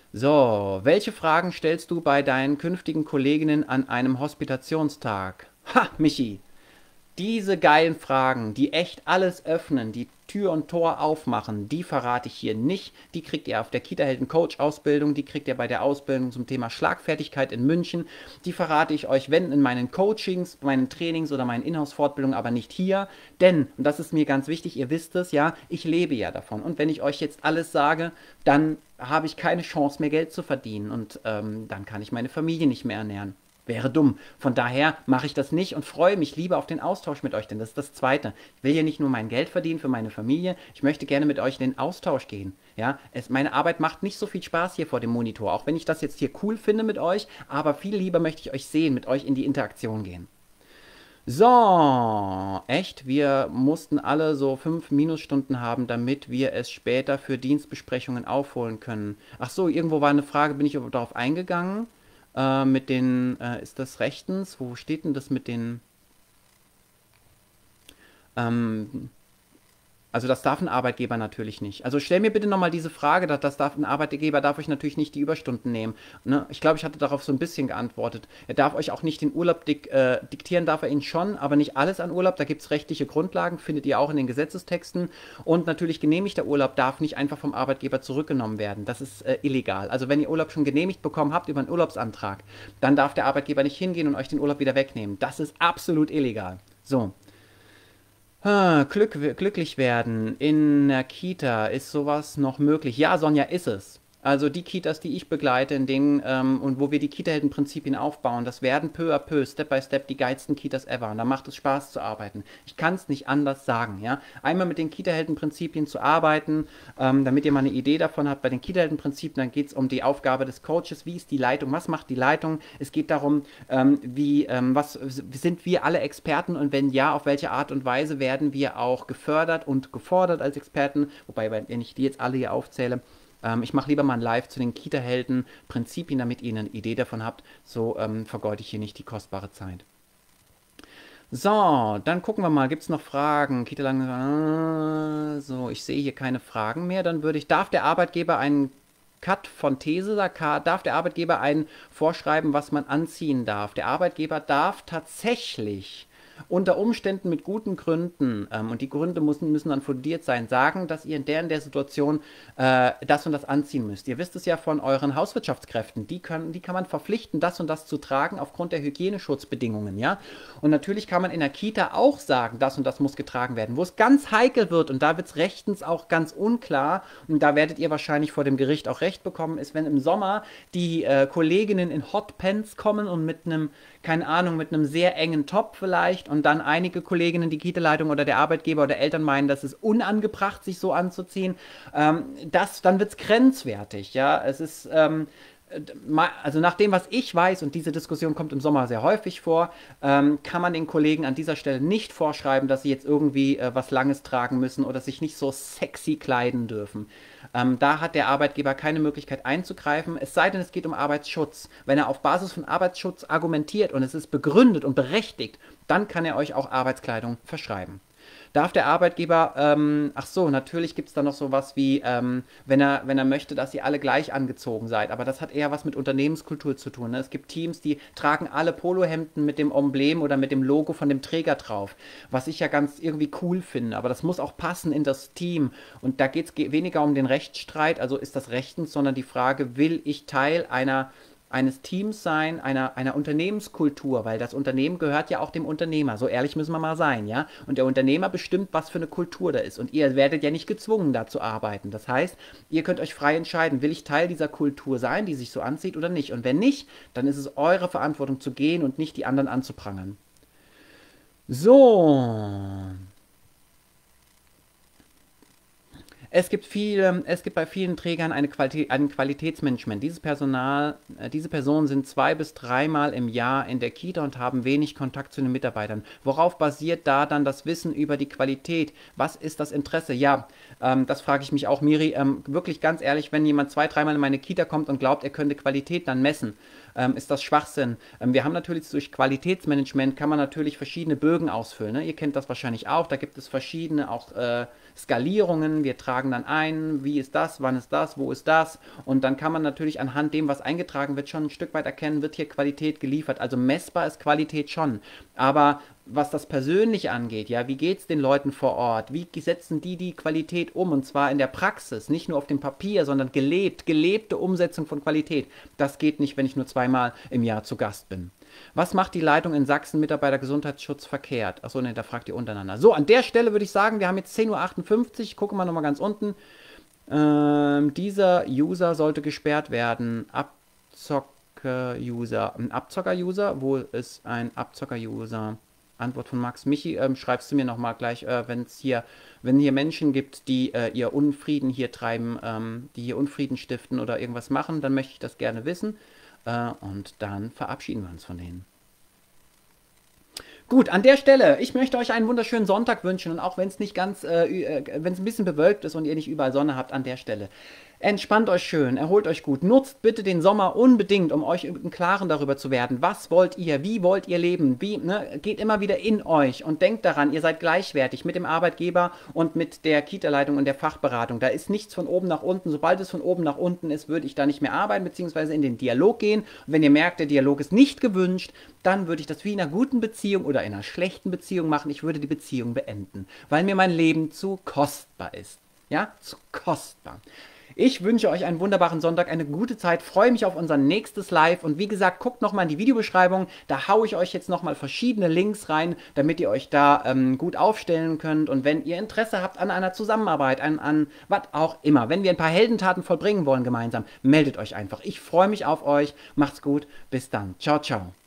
So, welche Fragen stellst du bei deinen künftigen Kolleginnen an einem Hospitationstag? Ha, Michi, diese geilen Fragen, die echt alles öffnen, die Tür und Tor aufmachen, die verrate ich hier nicht. Die kriegt ihr auf der Kita-Helden-Coach-Ausbildung, die kriegt ihr bei der Ausbildung zum Thema Schlagfertigkeit in München. Die verrate ich euch, wenn in meinen Coachings, meinen Trainings oder meinen Inhouse-Fortbildungen, aber nicht hier. Denn, und das ist mir ganz wichtig, ihr wisst es, ja, ich lebe ja davon. Und wenn ich euch jetzt alles sage, dann habe ich keine Chance mehr Geld zu verdienen und dann kann ich meine Familie nicht mehr ernähren. Wäre dumm. Von daher mache ich das nicht und freue mich lieber auf den Austausch mit euch, denn das ist das Zweite. Ich will ja nicht nur mein Geld verdienen für meine Familie, ich möchte gerne mit euch in den Austausch gehen. Ja, meine Arbeit macht nicht so viel Spaß hier vor dem Monitor, auch wenn ich das jetzt hier cool finde mit euch, aber viel lieber möchte ich euch sehen, mit euch in die Interaktion gehen. So, echt, wir mussten alle so 5 Minusstunden haben, damit wir es später für Dienstbesprechungen aufholen können. Ach so, irgendwo war eine Frage, bin ich aber darauf eingegangen? Mit den, ist das rechtens? Wo steht denn das mit den, ähm, also das darf ein Arbeitgeber natürlich nicht. Also stell mir bitte nochmal diese Frage, das darf ein Arbeitgeber darf euch natürlich nicht die Überstunden nehmen. Ne? Ich glaube, ich hatte darauf so ein bisschen geantwortet. Er darf euch auch nicht den Urlaub diktieren, darf er ihn schon, aber nicht alles an Urlaub. Da gibt es rechtliche Grundlagen, findet ihr auch in den Gesetzestexten. Und natürlich genehmigter Urlaub darf nicht einfach vom Arbeitgeber zurückgenommen werden. Das ist illegal. Also wenn ihr Urlaub schon genehmigt bekommen habt über einen Urlaubsantrag, dann darf der Arbeitgeber nicht hingehen und euch den Urlaub wieder wegnehmen. Das ist absolut illegal. So. Glücklich werden in der Kita, ist sowas noch möglich? Ja, Sonja, ist es. Also die Kitas, die ich begleite, in denen und wo wir die Kita-Helden-Prinzipien aufbauen, das werden peu à peu, Step by Step die geilsten Kitas ever. Und da macht es Spaß zu arbeiten. Ich kann es nicht anders sagen. Ja? Einmal mit den Kita-Helden-Prinzipien zu arbeiten, damit ihr mal eine Idee davon habt. Bei den Kita-Helden-Prinzipien, dann geht es um die Aufgabe des Coaches. Wie ist die Leitung? Was macht die Leitung? Es geht darum, was sind wir alle Experten und wenn ja, auf welche Art und Weise werden wir auch gefördert und gefordert als Experten? Wobei, wenn ich die jetzt alle hier aufzähle, ich mache lieber mal ein Live zu den Kita-Helden-Prinzipien, damit ihr eine Idee davon habt. So vergeude ich hier nicht die kostbare Zeit. So, dann gucken wir mal, gibt es noch Fragen? Kita lang. So, ich sehe hier keine Fragen mehr. Dann darf der Arbeitgeber einen Cut von These, darf der Arbeitgeber einen vorschreiben, was man anziehen darf. Der Arbeitgeber darf tatsächlich unter Umständen mit guten Gründen, und die Gründe müssen dann fundiert sein, sagen, dass ihr in der Situation das und das anziehen müsst. Ihr wisst es ja von euren Hauswirtschaftskräften, die kann man verpflichten, das und das zu tragen aufgrund der Hygieneschutzbedingungen, ja. Und natürlich kann man in der Kita auch sagen, das und das muss getragen werden. Wo es ganz heikel wird, und da wird es rechtens auch ganz unklar, und da werdet ihr wahrscheinlich vor dem Gericht auch recht bekommen, ist, wenn im Sommer die Kolleginnen in Hotpants kommen und mit einem, keine Ahnung, mit einem sehr engen Top vielleicht und dann einige Kolleginnen, die Kita-Leitung oder der Arbeitgeber oder Eltern meinen, das ist unangebracht, sich so anzuziehen, dann wird es grenzwertig, ja, es ist, also nach dem, was ich weiß, und diese Diskussion kommt im Sommer sehr häufig vor, kann man den Kollegen an dieser Stelle nicht vorschreiben, dass sie jetzt irgendwie was Langes tragen müssen oder sich nicht so sexy kleiden dürfen. Da hat der Arbeitgeber keine Möglichkeit einzugreifen, es sei denn, es geht um Arbeitsschutz. Wenn er auf Basis von Arbeitsschutz argumentiert und es ist begründet und berechtigt, dann kann er euch auch Arbeitskleidung verschreiben. Darf der Arbeitgeber, ach so, natürlich gibt es da noch sowas wie, wenn er möchte, dass ihr alle gleich angezogen seid, aber das hat eher was mit Unternehmenskultur zu tun. Ne? Es gibt Teams, die tragen alle Polohemden mit dem Emblem oder mit dem Logo von dem Träger drauf, was ich ja ganz irgendwie cool finde, aber das muss auch passen in das Team und da geht es weniger um den Rechtsstreit, also ist das rechtens, sondern die Frage, will ich Teil eines Teams sein, einer Unternehmenskultur, weil das Unternehmen gehört ja auch dem Unternehmer, so ehrlich müssen wir mal sein, ja, und der Unternehmer bestimmt, was für eine Kultur da ist und ihr werdet ja nicht gezwungen, da zu arbeiten, das heißt, ihr könnt euch frei entscheiden, will ich Teil dieser Kultur sein, die sich so anzieht oder nicht, und wenn nicht, dann ist es eure Verantwortung zu gehen und nicht die anderen anzuprangern. So, es gibt bei vielen Trägern ein Qualitätsmanagement. Diese Personen sind 2- bis 3-mal im Jahr in der Kita und haben wenig Kontakt zu den Mitarbeitern. Worauf basiert da dann das Wissen über die Qualität? Was ist das Interesse? Ja, das frage ich mich auch, Miri. Wirklich ganz ehrlich, wenn jemand 2-, 3-mal in meine Kita kommt und glaubt, er könnte Qualität dann messen, ist das Schwachsinn. Wir haben natürlich durch Qualitätsmanagement kann man natürlich verschiedene Bögen ausfüllen. Ne? Ihr kennt das wahrscheinlich auch. Da gibt es verschiedene auch Skalierungen. Wir tragen dann ein, wie ist das, wann ist das, wo ist das. Und dann kann man natürlich anhand dem, was eingetragen wird, schon ein Stück weit erkennen, wird hier Qualität geliefert. Also messbar ist Qualität schon. Aber was das Persönliche angeht, ja, wie geht es den Leuten vor Ort? Wie setzen die Qualität um? Und zwar in der Praxis, nicht nur auf dem Papier, sondern gelebte Umsetzung von Qualität. Das geht nicht, wenn ich nur 2-mal im Jahr zu Gast bin. Was macht die Leitung in Sachsen Mitarbeitergesundheitsschutz verkehrt? Achso, ne, da fragt ihr untereinander. So, an der Stelle würde ich sagen, wir haben jetzt 10:58 Uhr. Gucken wir nochmal ganz unten. Dieser User sollte gesperrt werden. Abzocker-User. Ein Abzocker-User? Wo ist ein Abzocker-User? Antwort von Max. Michi, schreibst du mir nochmal gleich, wenn hier Menschen gibt, die ihr Unfrieden hier treiben, die hier Unfrieden stiften oder irgendwas machen, dann möchte ich das gerne wissen. Und dann verabschieden wir uns von denen. Gut, an der Stelle, ich möchte euch einen wunderschönen Sonntag wünschen und auch wenn es nicht ganz, wenn es ein bisschen bewölkt ist und ihr nicht überall Sonne habt, an der Stelle. Entspannt euch schön, erholt euch gut, nutzt bitte den Sommer unbedingt, um euch im Klaren darüber zu werden. Was wollt ihr, wie wollt ihr leben, geht immer wieder in euch und denkt daran, ihr seid gleichwertig mit dem Arbeitgeber und mit der Kita-Leitung und der Fachberatung. Da ist nichts von oben nach unten. Sobald es von oben nach unten ist, würde ich da nicht mehr arbeiten, beziehungsweise in den Dialog gehen. Und wenn ihr merkt, der Dialog ist nicht gewünscht, dann würde ich das wie in einer guten Beziehung oder in einer schlechten Beziehung machen. Ich würde die Beziehung beenden, weil mir mein Leben zu kostbar ist. Ja, zu kostbar. Ich wünsche euch einen wunderbaren Sonntag, eine gute Zeit, freue mich auf unser nächstes Live und wie gesagt, guckt nochmal in die Videobeschreibung, da haue ich euch jetzt nochmal verschiedene Links rein, damit ihr euch da gut aufstellen könnt und wenn ihr Interesse habt an einer Zusammenarbeit, an was auch immer, wenn wir ein paar Heldentaten vollbringen wollen gemeinsam, meldet euch einfach. Ich freue mich auf euch, macht's gut, bis dann, ciao, ciao.